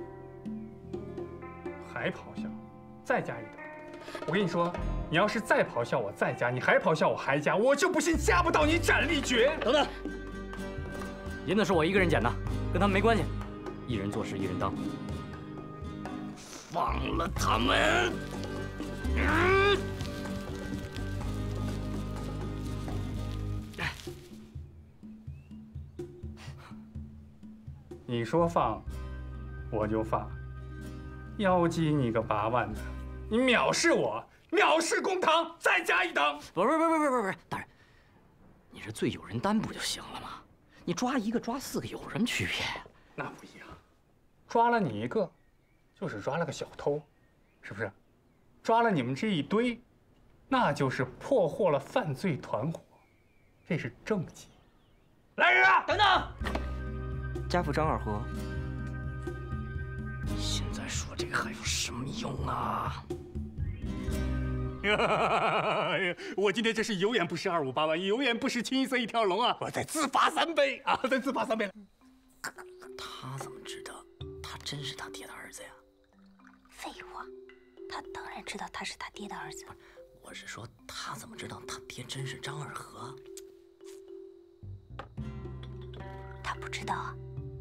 还咆哮，再加一等。我跟你说，你要是再咆哮，我再加；你还咆哮，我还加。我就不信加不到你斩立决。 等等，银子是我一个人捡的，跟他们没关系。一人做事一人当。 放了他们！ 你说放，我就放。妖姬，你个8万的，你藐视我，藐视公堂，再加一等。 不是，大人，你这罪有人担不就行了吗？你抓一个抓4个有什么区别呀？ 那不一样，抓了你一个，就是抓了个小偷，是不是？抓了你们这一堆，那就是破获了犯罪团伙，这是正绩。来人啊！ 等等。 家父张二和， 现在说这个还有什么用啊？ 我今天真是有眼不识258万，有眼不识青色一条龙啊！我再自罚3杯啊！再自罚3杯了。 他怎么知道他真是他爹的儿子呀？ 废话，他当然知道他是他爹的儿子。 我是说，他怎么知道他爹真是张二和？ 他不知道啊。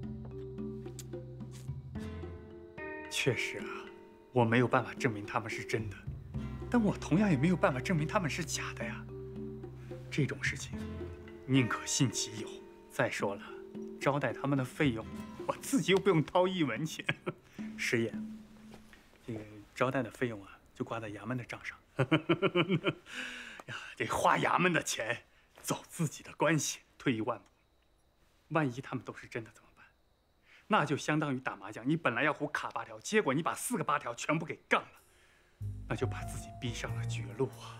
确实啊，我没有办法证明他们是真的，但我同样也没有办法证明他们是假的呀。这种事情，宁可信其有。再说了，招待他们的费用，我自己又不用掏1文钱。师爷，这个招待的费用啊，就挂在衙门的账上。呀，这花衙门的钱，走自己的关系，退一万步，万一他们都是真的怎么办？ 那就相当于打麻将，你本来要胡卡8条，结果你把4个8条全部给杠了，那就把自己逼上了绝路啊！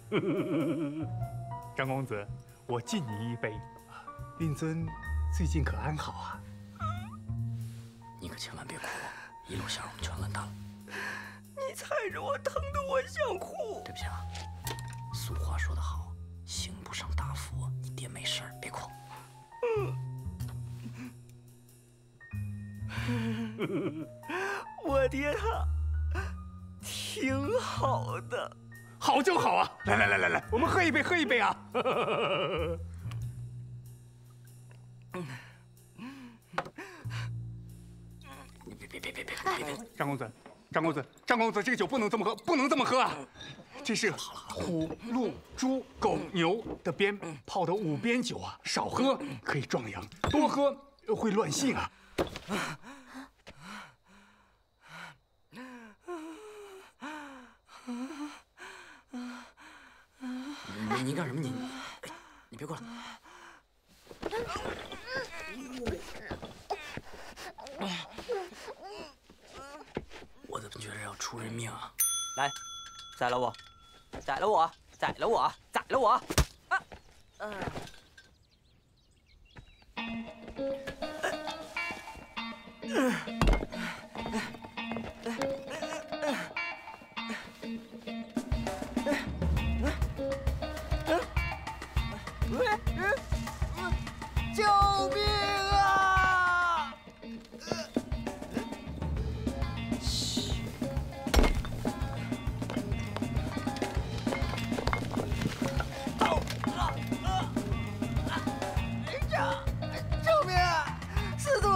张公子，我敬你一杯。令尊最近可安好啊？ 你可千万别哭，一路下我们全完蛋了。 你踩着我，疼得我想哭。 对不起啊，俗话说得好，刑不上大夫。你爹没事儿，别哭。 我爹他挺好的， 好就好啊！来，我们喝一杯，喝一杯啊！别！张公子，这个酒不能这么喝，不能这么喝啊！这是虎、鹿、猪、狗、牛的鞭泡的5鞭酒啊，少喝可以壮阳，多喝会乱性啊！ 你干什么？你别过来！我怎么觉得要出人命啊？ 来，宰了我！宰了我！宰了我！宰了我！啊！救命啊！救命！师徒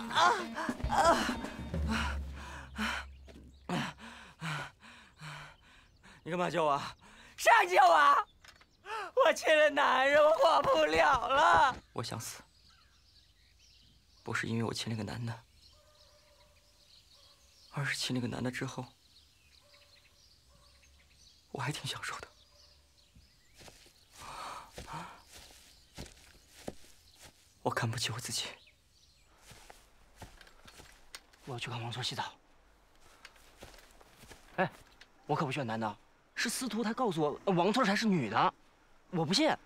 你干嘛救我？上救我！我亲了男人，我活不了了。我想死，不是因为我亲了个男的，而是亲了个男的之后，我还挺享受的。我看不起我自己。我要去看王村洗澡。哎，我可不选男的，是司徒他告诉我王村才是女的，我不信。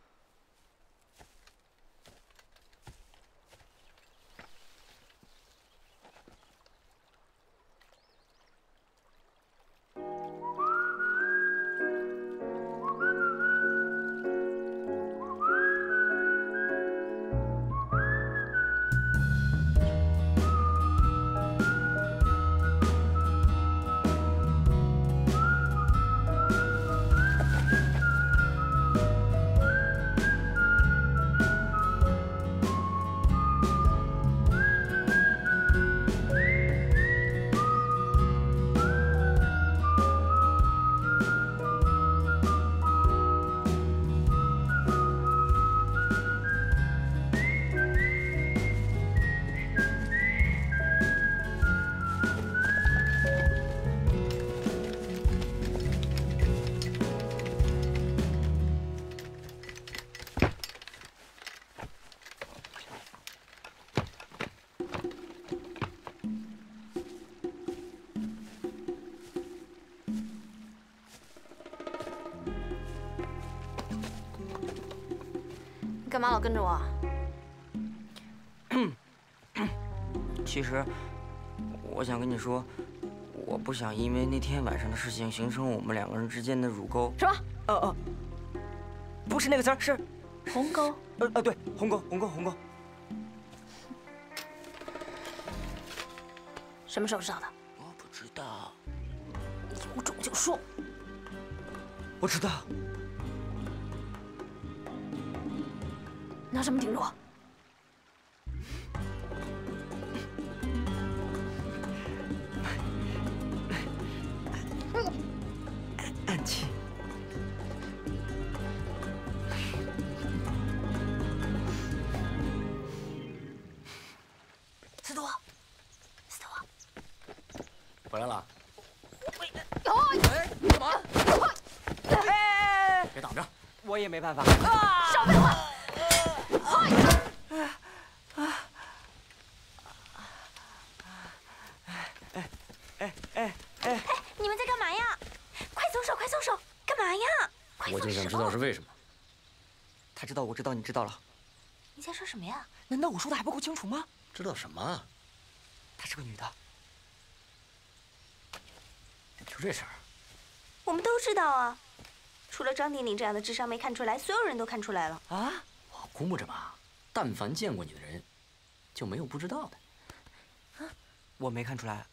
干嘛老跟着我？ 其实，我想跟你说，我不想因为那天晚上的事情形成我们两个人之间的乳沟。 什么？ 不是那个词儿，是鸿沟。 对，鸿沟，鸿沟，鸿沟。 什么时候知道的？ 我不知道。 有种就说。 我知道。 拿什么顶着我？ 暗器。 司徒， 回来了。 干嘛？ 别挡着。 我也没办法。 少废话。 你们在干嘛呀？快松手，快松手！干嘛呀？ 我就想知道是为什么。 他知道，我知道，你知道了。 你在说什么呀？ 难道我说的还不够清楚吗？ 知道什么？ 她是个女的。 就这事儿？ 我们都知道啊，除了张鼎鼎这样的智商没看出来，所有人都看出来了啊！ 我估摸着吧，但凡见过你的人，就没有不知道的。 我没看出来。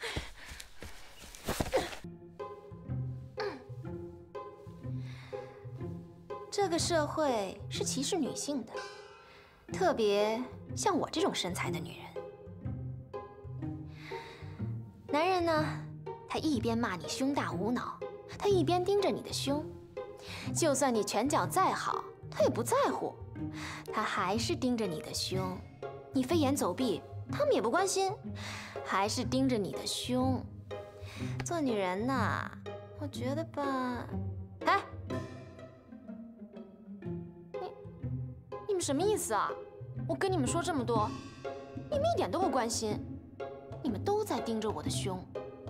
这个社会是歧视女性的，特别像我这种身材的女人。男人呢，他一边骂你胸大无脑，他一边盯着你的胸。就算你拳脚再好，他也不在乎，他还是盯着你的胸。你飞檐走壁，他们也不关心，还是盯着你的胸。做女人呐，我觉得吧，哎。你们什么意思啊？我跟你们说这么多，你们一点都不关心，你们都在盯着我的胸。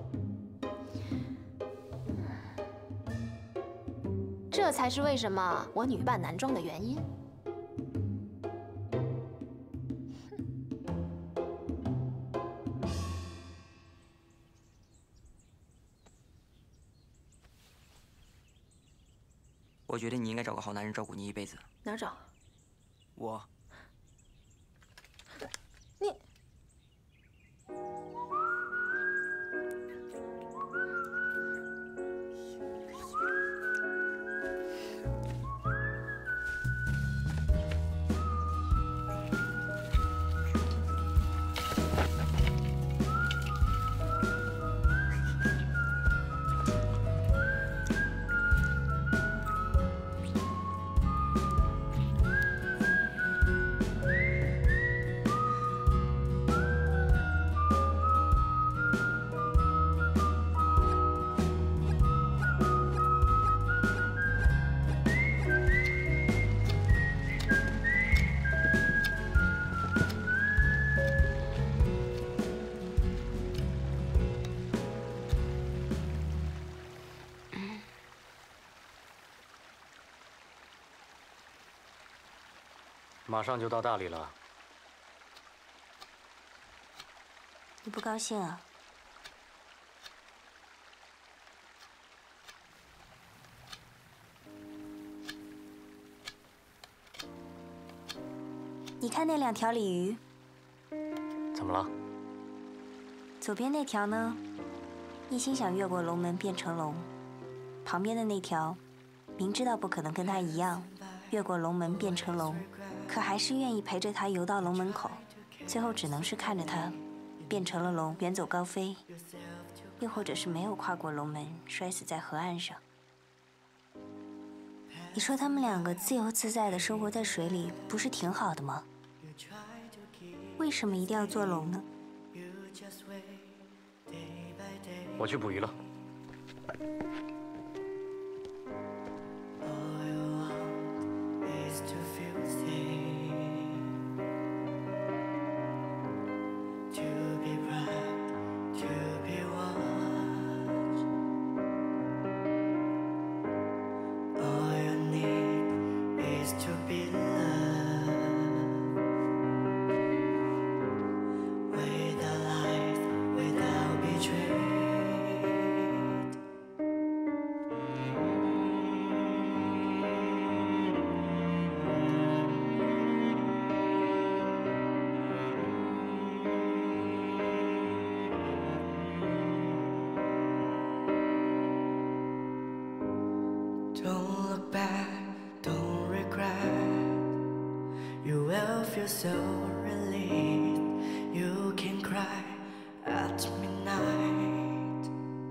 这才是为什么我女扮男装的原因。 我觉得你应该找个好男人照顾你一辈子。 哪儿找？ 我。 你。 马上就到大理了。 你不高兴啊？你看那2条鲤鱼， 怎么了？ 左边那条呢，一心想越过龙门变成龙；旁边的那条，明知道不可能跟它一样越过龙门变成龙，可还是愿意陪着它游到龙门口，最后只能是看着它变成了龙，远走高飞，又或者是没有跨过龙门，摔死在河岸上。你说他们2个自由自在地生活在水里，不是挺好的吗？为什么一定要做龙呢？ 我去捕鱼了。 feel so relieved. You can cry at midnight.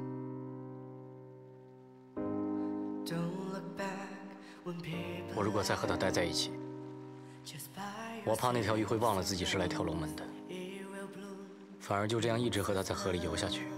Don't look back when people. 我如果再和他待在一起，我怕那条鱼会忘了自己是来跳龙门的，反而就这样一直和他在河里游下去。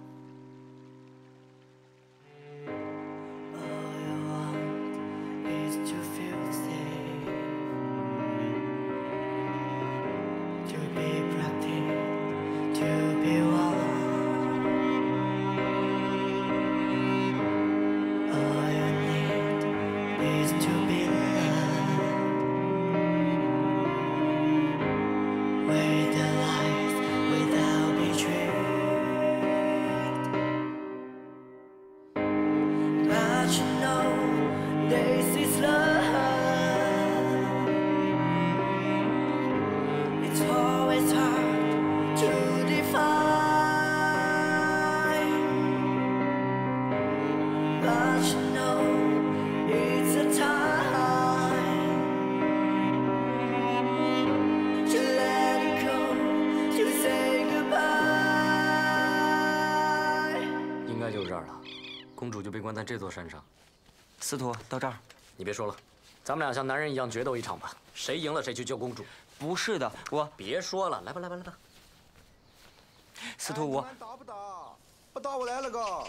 公主就被关在这座山上。 司徒，到这儿， 你别说了，咱们俩像男人一样决斗一场吧，谁赢了谁去救公主。 不是的，我别说了，来吧来吧来吧。 司徒，我打不打？不打我来了个。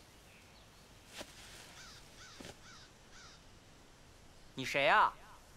你谁呀？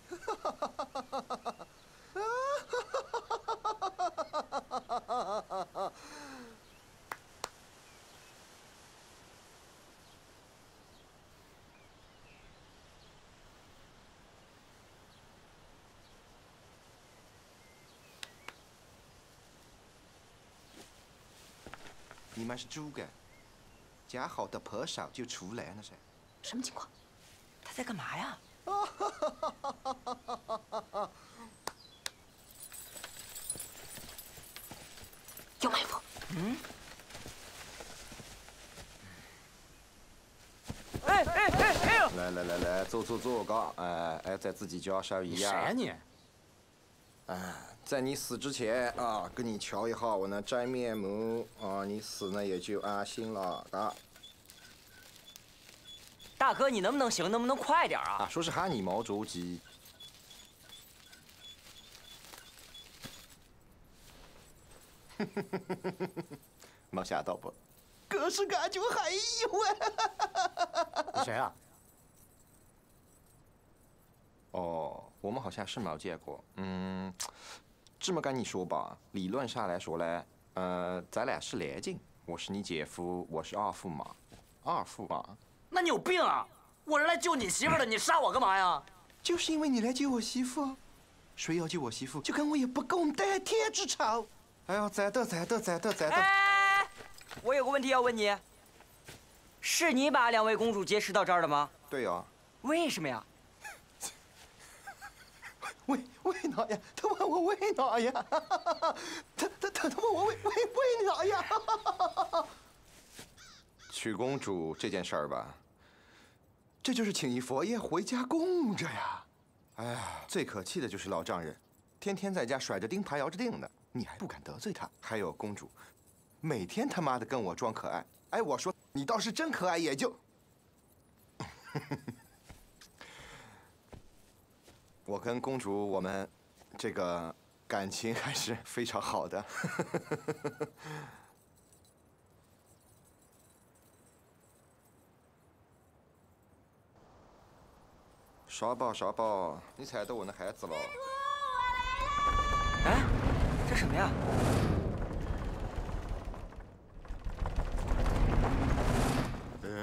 你们是猪个，夹好的破少就出来了噻。 什么情况？他在干嘛呀？有埋伏。嗯。哎！ 来来来来，坐个，哎，在自己家烧一样。 谁呀你？ 在你死之前啊，跟你瞧一下我那真面目啊，你死呢也就安心了啊。 大哥，你能不能行？能不能快点啊？ 说是喊你毛着急。没想到不？可是感觉还有啊。 你谁啊？ 哦，我们好像是没见过。这么跟你说吧，理论上来说呢，咱俩是连襟，我是你姐夫，我是二驸马。二驸马？ 那你有病啊！我是来救你媳妇的，你杀我干嘛呀？ 就是因为你来救我媳妇， 谁要救我媳妇，就跟我也不共戴天之仇。哎呀，在的。 哎，我有个问题要问你，是你把2位公主劫持到这儿的吗？ 对呀。 为什么呀？ 为哪呀？他问我为哪呀？他问我为哪呀？娶公主这件事儿吧，这就是请一佛爷回家供着呀。哎呀，最可气的就是老丈人，天天在家甩着钉耙摇着腚的，你还不敢得罪他。还有公主，每天他妈的跟我装可爱。哎，我说你倒是真可爱，也就。我跟公主，我们这个感情还是非常好的。少宝，你踩到我那孩子了。 哎，这什么呀？ 嗯。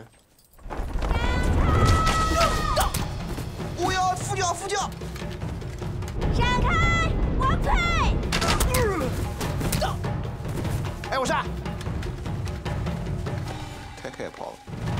我要副驾！ 闪开！王退！ 哎，我是。 太害怕了。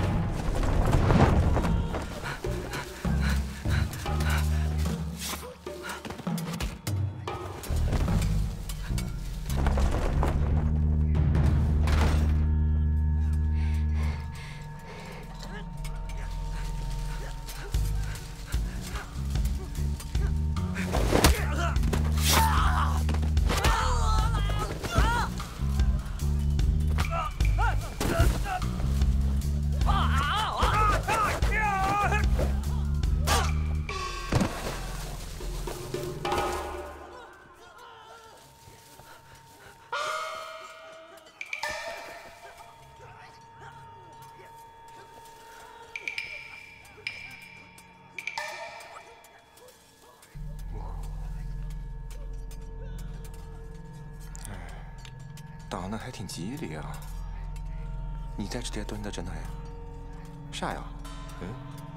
打得还挺激烈啊！你在这里蹲着真的呀？啥呀？嗯？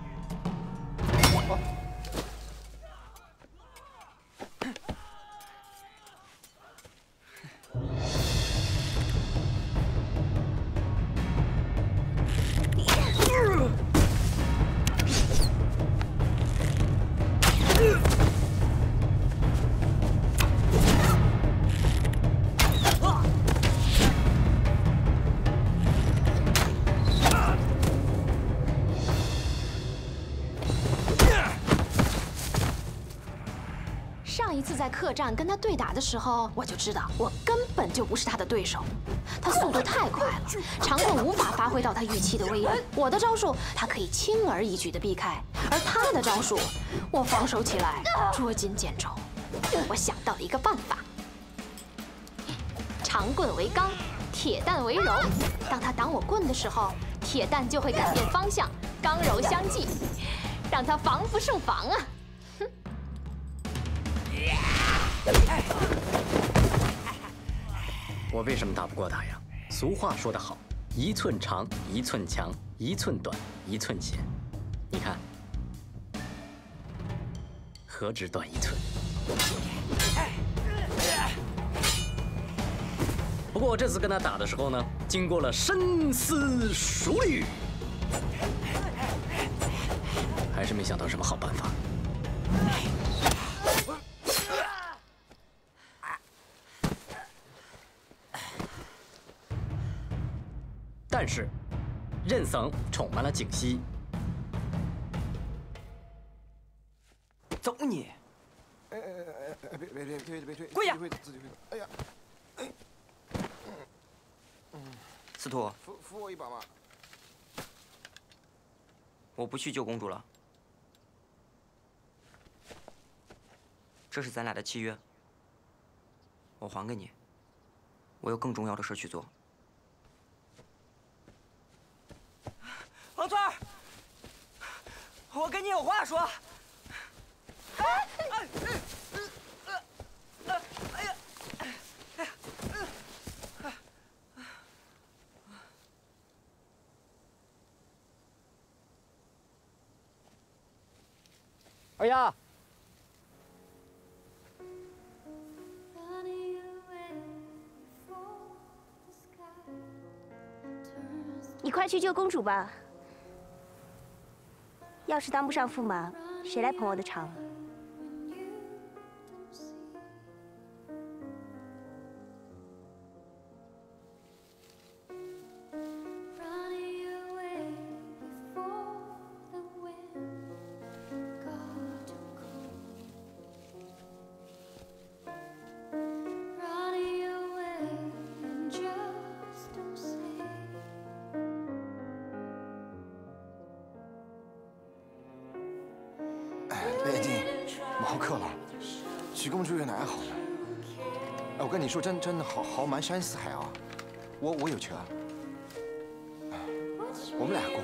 上一次在客栈跟他对打的时候，我就知道我根本就不是他的对手。他速度太快了，长棍无法发挥到他预期的威力。我的招数他可以轻而易举地避开，而他的招数，我防守起来捉襟见肘。我想到了一个办法：长棍为刚，铁弹为柔。当他挡我棍的时候，铁弹就会改变方向，刚柔相济，让他防不胜防啊！ 我为什么打不过他呀？俗话说得好，一寸长，一寸强，一寸短，一寸险。你看，何止短1寸？不过我这次跟他打的时候呢，经过了深思熟虑，还是没想到什么好办法。 但是，任僧宠满了景熙。 走你！ 别， 跪下！ 哎呀， 司徒， 扶我一把嘛！ 我不去救公主了，这是咱俩的契约，我还给你。我有更重要的事去做。 王村儿，我跟你有话说。 二丫， 你快去救公主吧。要是当不上驸马，谁来捧我的场啊？ 好渴了，去公主院哪好了？哎，我跟你说，真的好满山四海啊！我有权，我们俩供。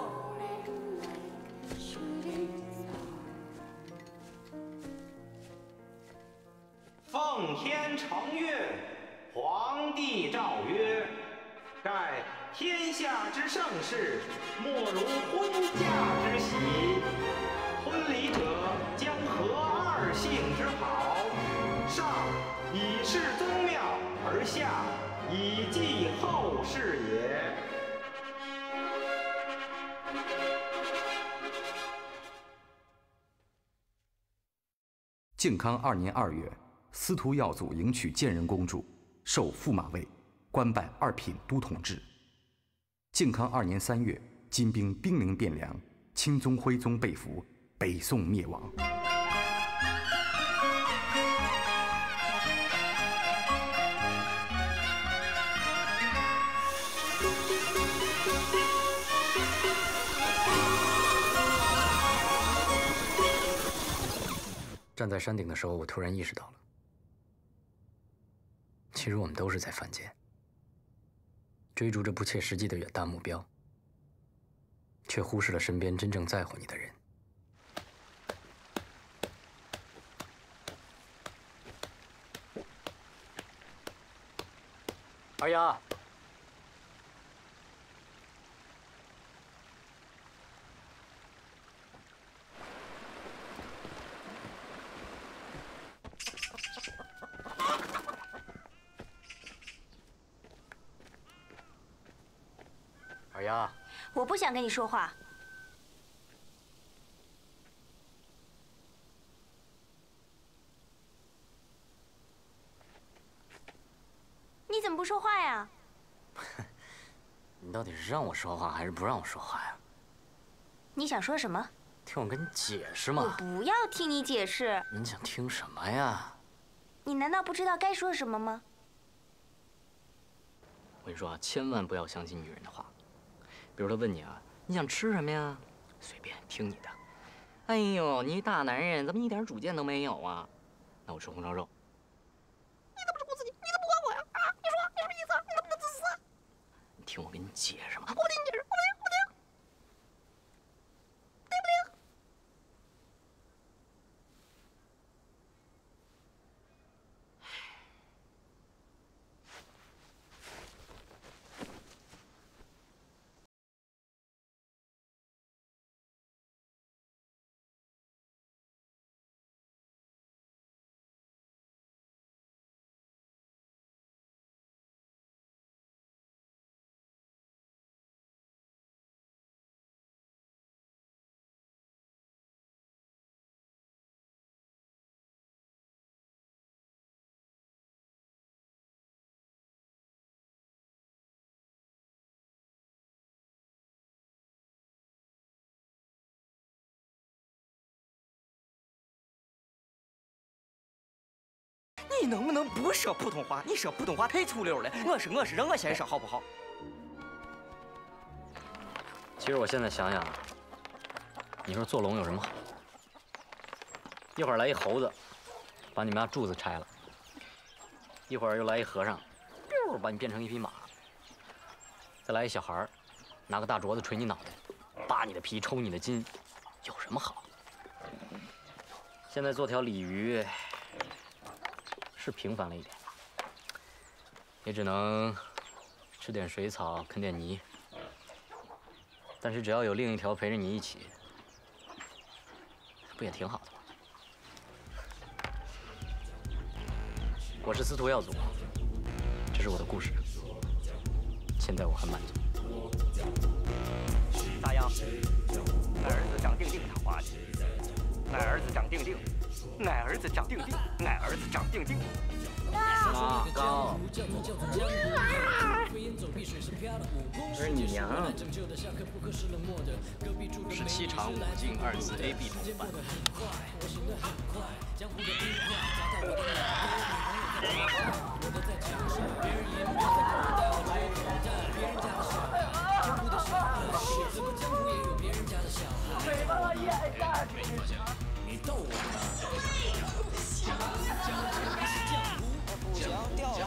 奉天承运，皇帝诏曰：盖天下之盛事，莫如婚嫁之喜。婚礼者，将合二姓之好，上以示宗庙，而下以继后世也。 靖康2年2月，司徒耀祖迎娶建仁公主，授驸马位，官拜2品都统制。靖康2年3月，金兵兵临汴梁，钦宗徽宗被俘，北宋灭亡。 站在山顶的时候，我突然意识到了，其实我们都是在犯贱，追逐着不切实际的远大目标，却忽视了身边真正在乎你的人。二丫，二丫， 我不想跟你说话。你怎么不说话呀？ 你到底是让我说话还是不让我说话呀？ 你想说什么？ 听我跟你解释嘛。 我不要听你解释。 你想听什么呀？ 你难道不知道该说什么吗？ 我跟你说啊，千万不要相信女人的话。比如她问你啊，你想吃什么呀？随便，听你的。哎呦，你一大男人怎么一点主见都没有啊？那我吃红烧肉。 你怎么是顾自己？你怎么不管我呀？啊，你说你什么意思？你能不能自私？ 你听我跟你解释嘛。 我不听你解释，我不听，不听，听不听？ 你能不能不说普通话？你说普通话太粗溜了。我是，让我先说好不好？ 其实我现在想想，你说做龙有什么好？一会儿来一猴子，把你们家柱子拆了；一会儿又来一和尚，把你变成一匹马；再来一小孩，拿个大镯子捶你脑袋，扒你的皮，抽你的筋，有什么好？现在做条鲤鱼。是平凡了一点，也只能吃点水草，啃点泥。但是只要有另一条陪着你一起，不也挺好的吗？我是司徒耀祖，这是我的故事。现在我很满足。 大洋，俺儿子张丁丁他画的，俺儿子张丁丁，俺儿子张丁丁，俺儿子张丁丁。 啊，高。这是你娘。 17场我进2次 AB 同伴。 没办法，也干。 你逗我不行，掉了。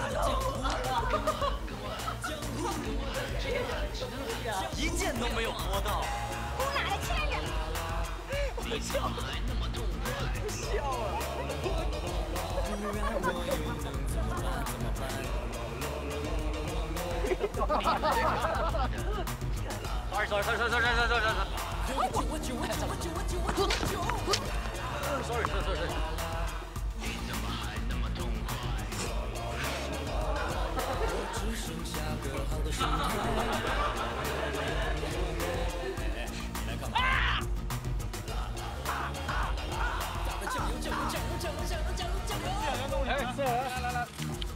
一件都没有摸到。 我哪来欠人？ 你笑，不笑啊！sorry。来。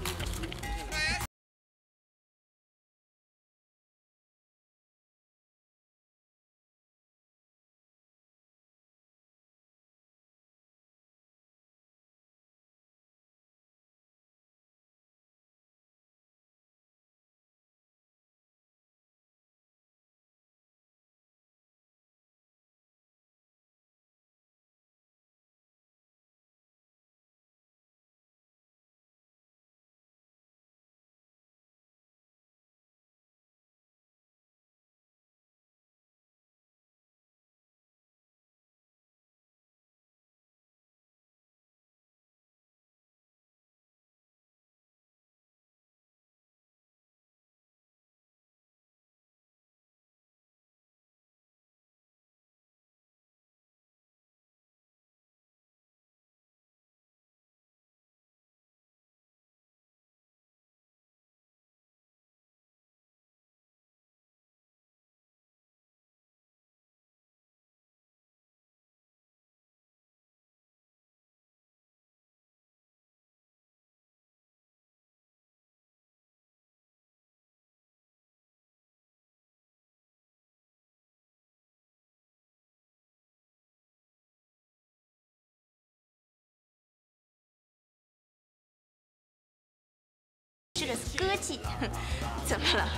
是个歌妓，怎么了？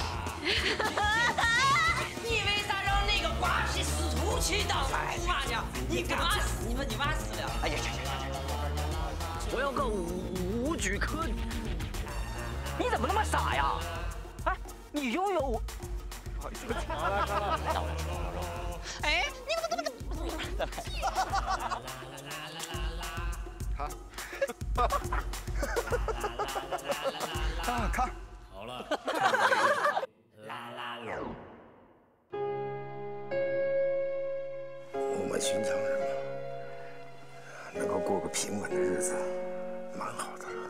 你为啥让那个瓜皮司徒去当驸马娘？你干嘛死？你妈死了！哎呀呀！ 我要个武举科举。 你怎么那么傻呀？哎，你拥有我。 哎，你怎么？ 啊，看， 好了。 我们寻常人能够过个平稳的日子，蛮好的了。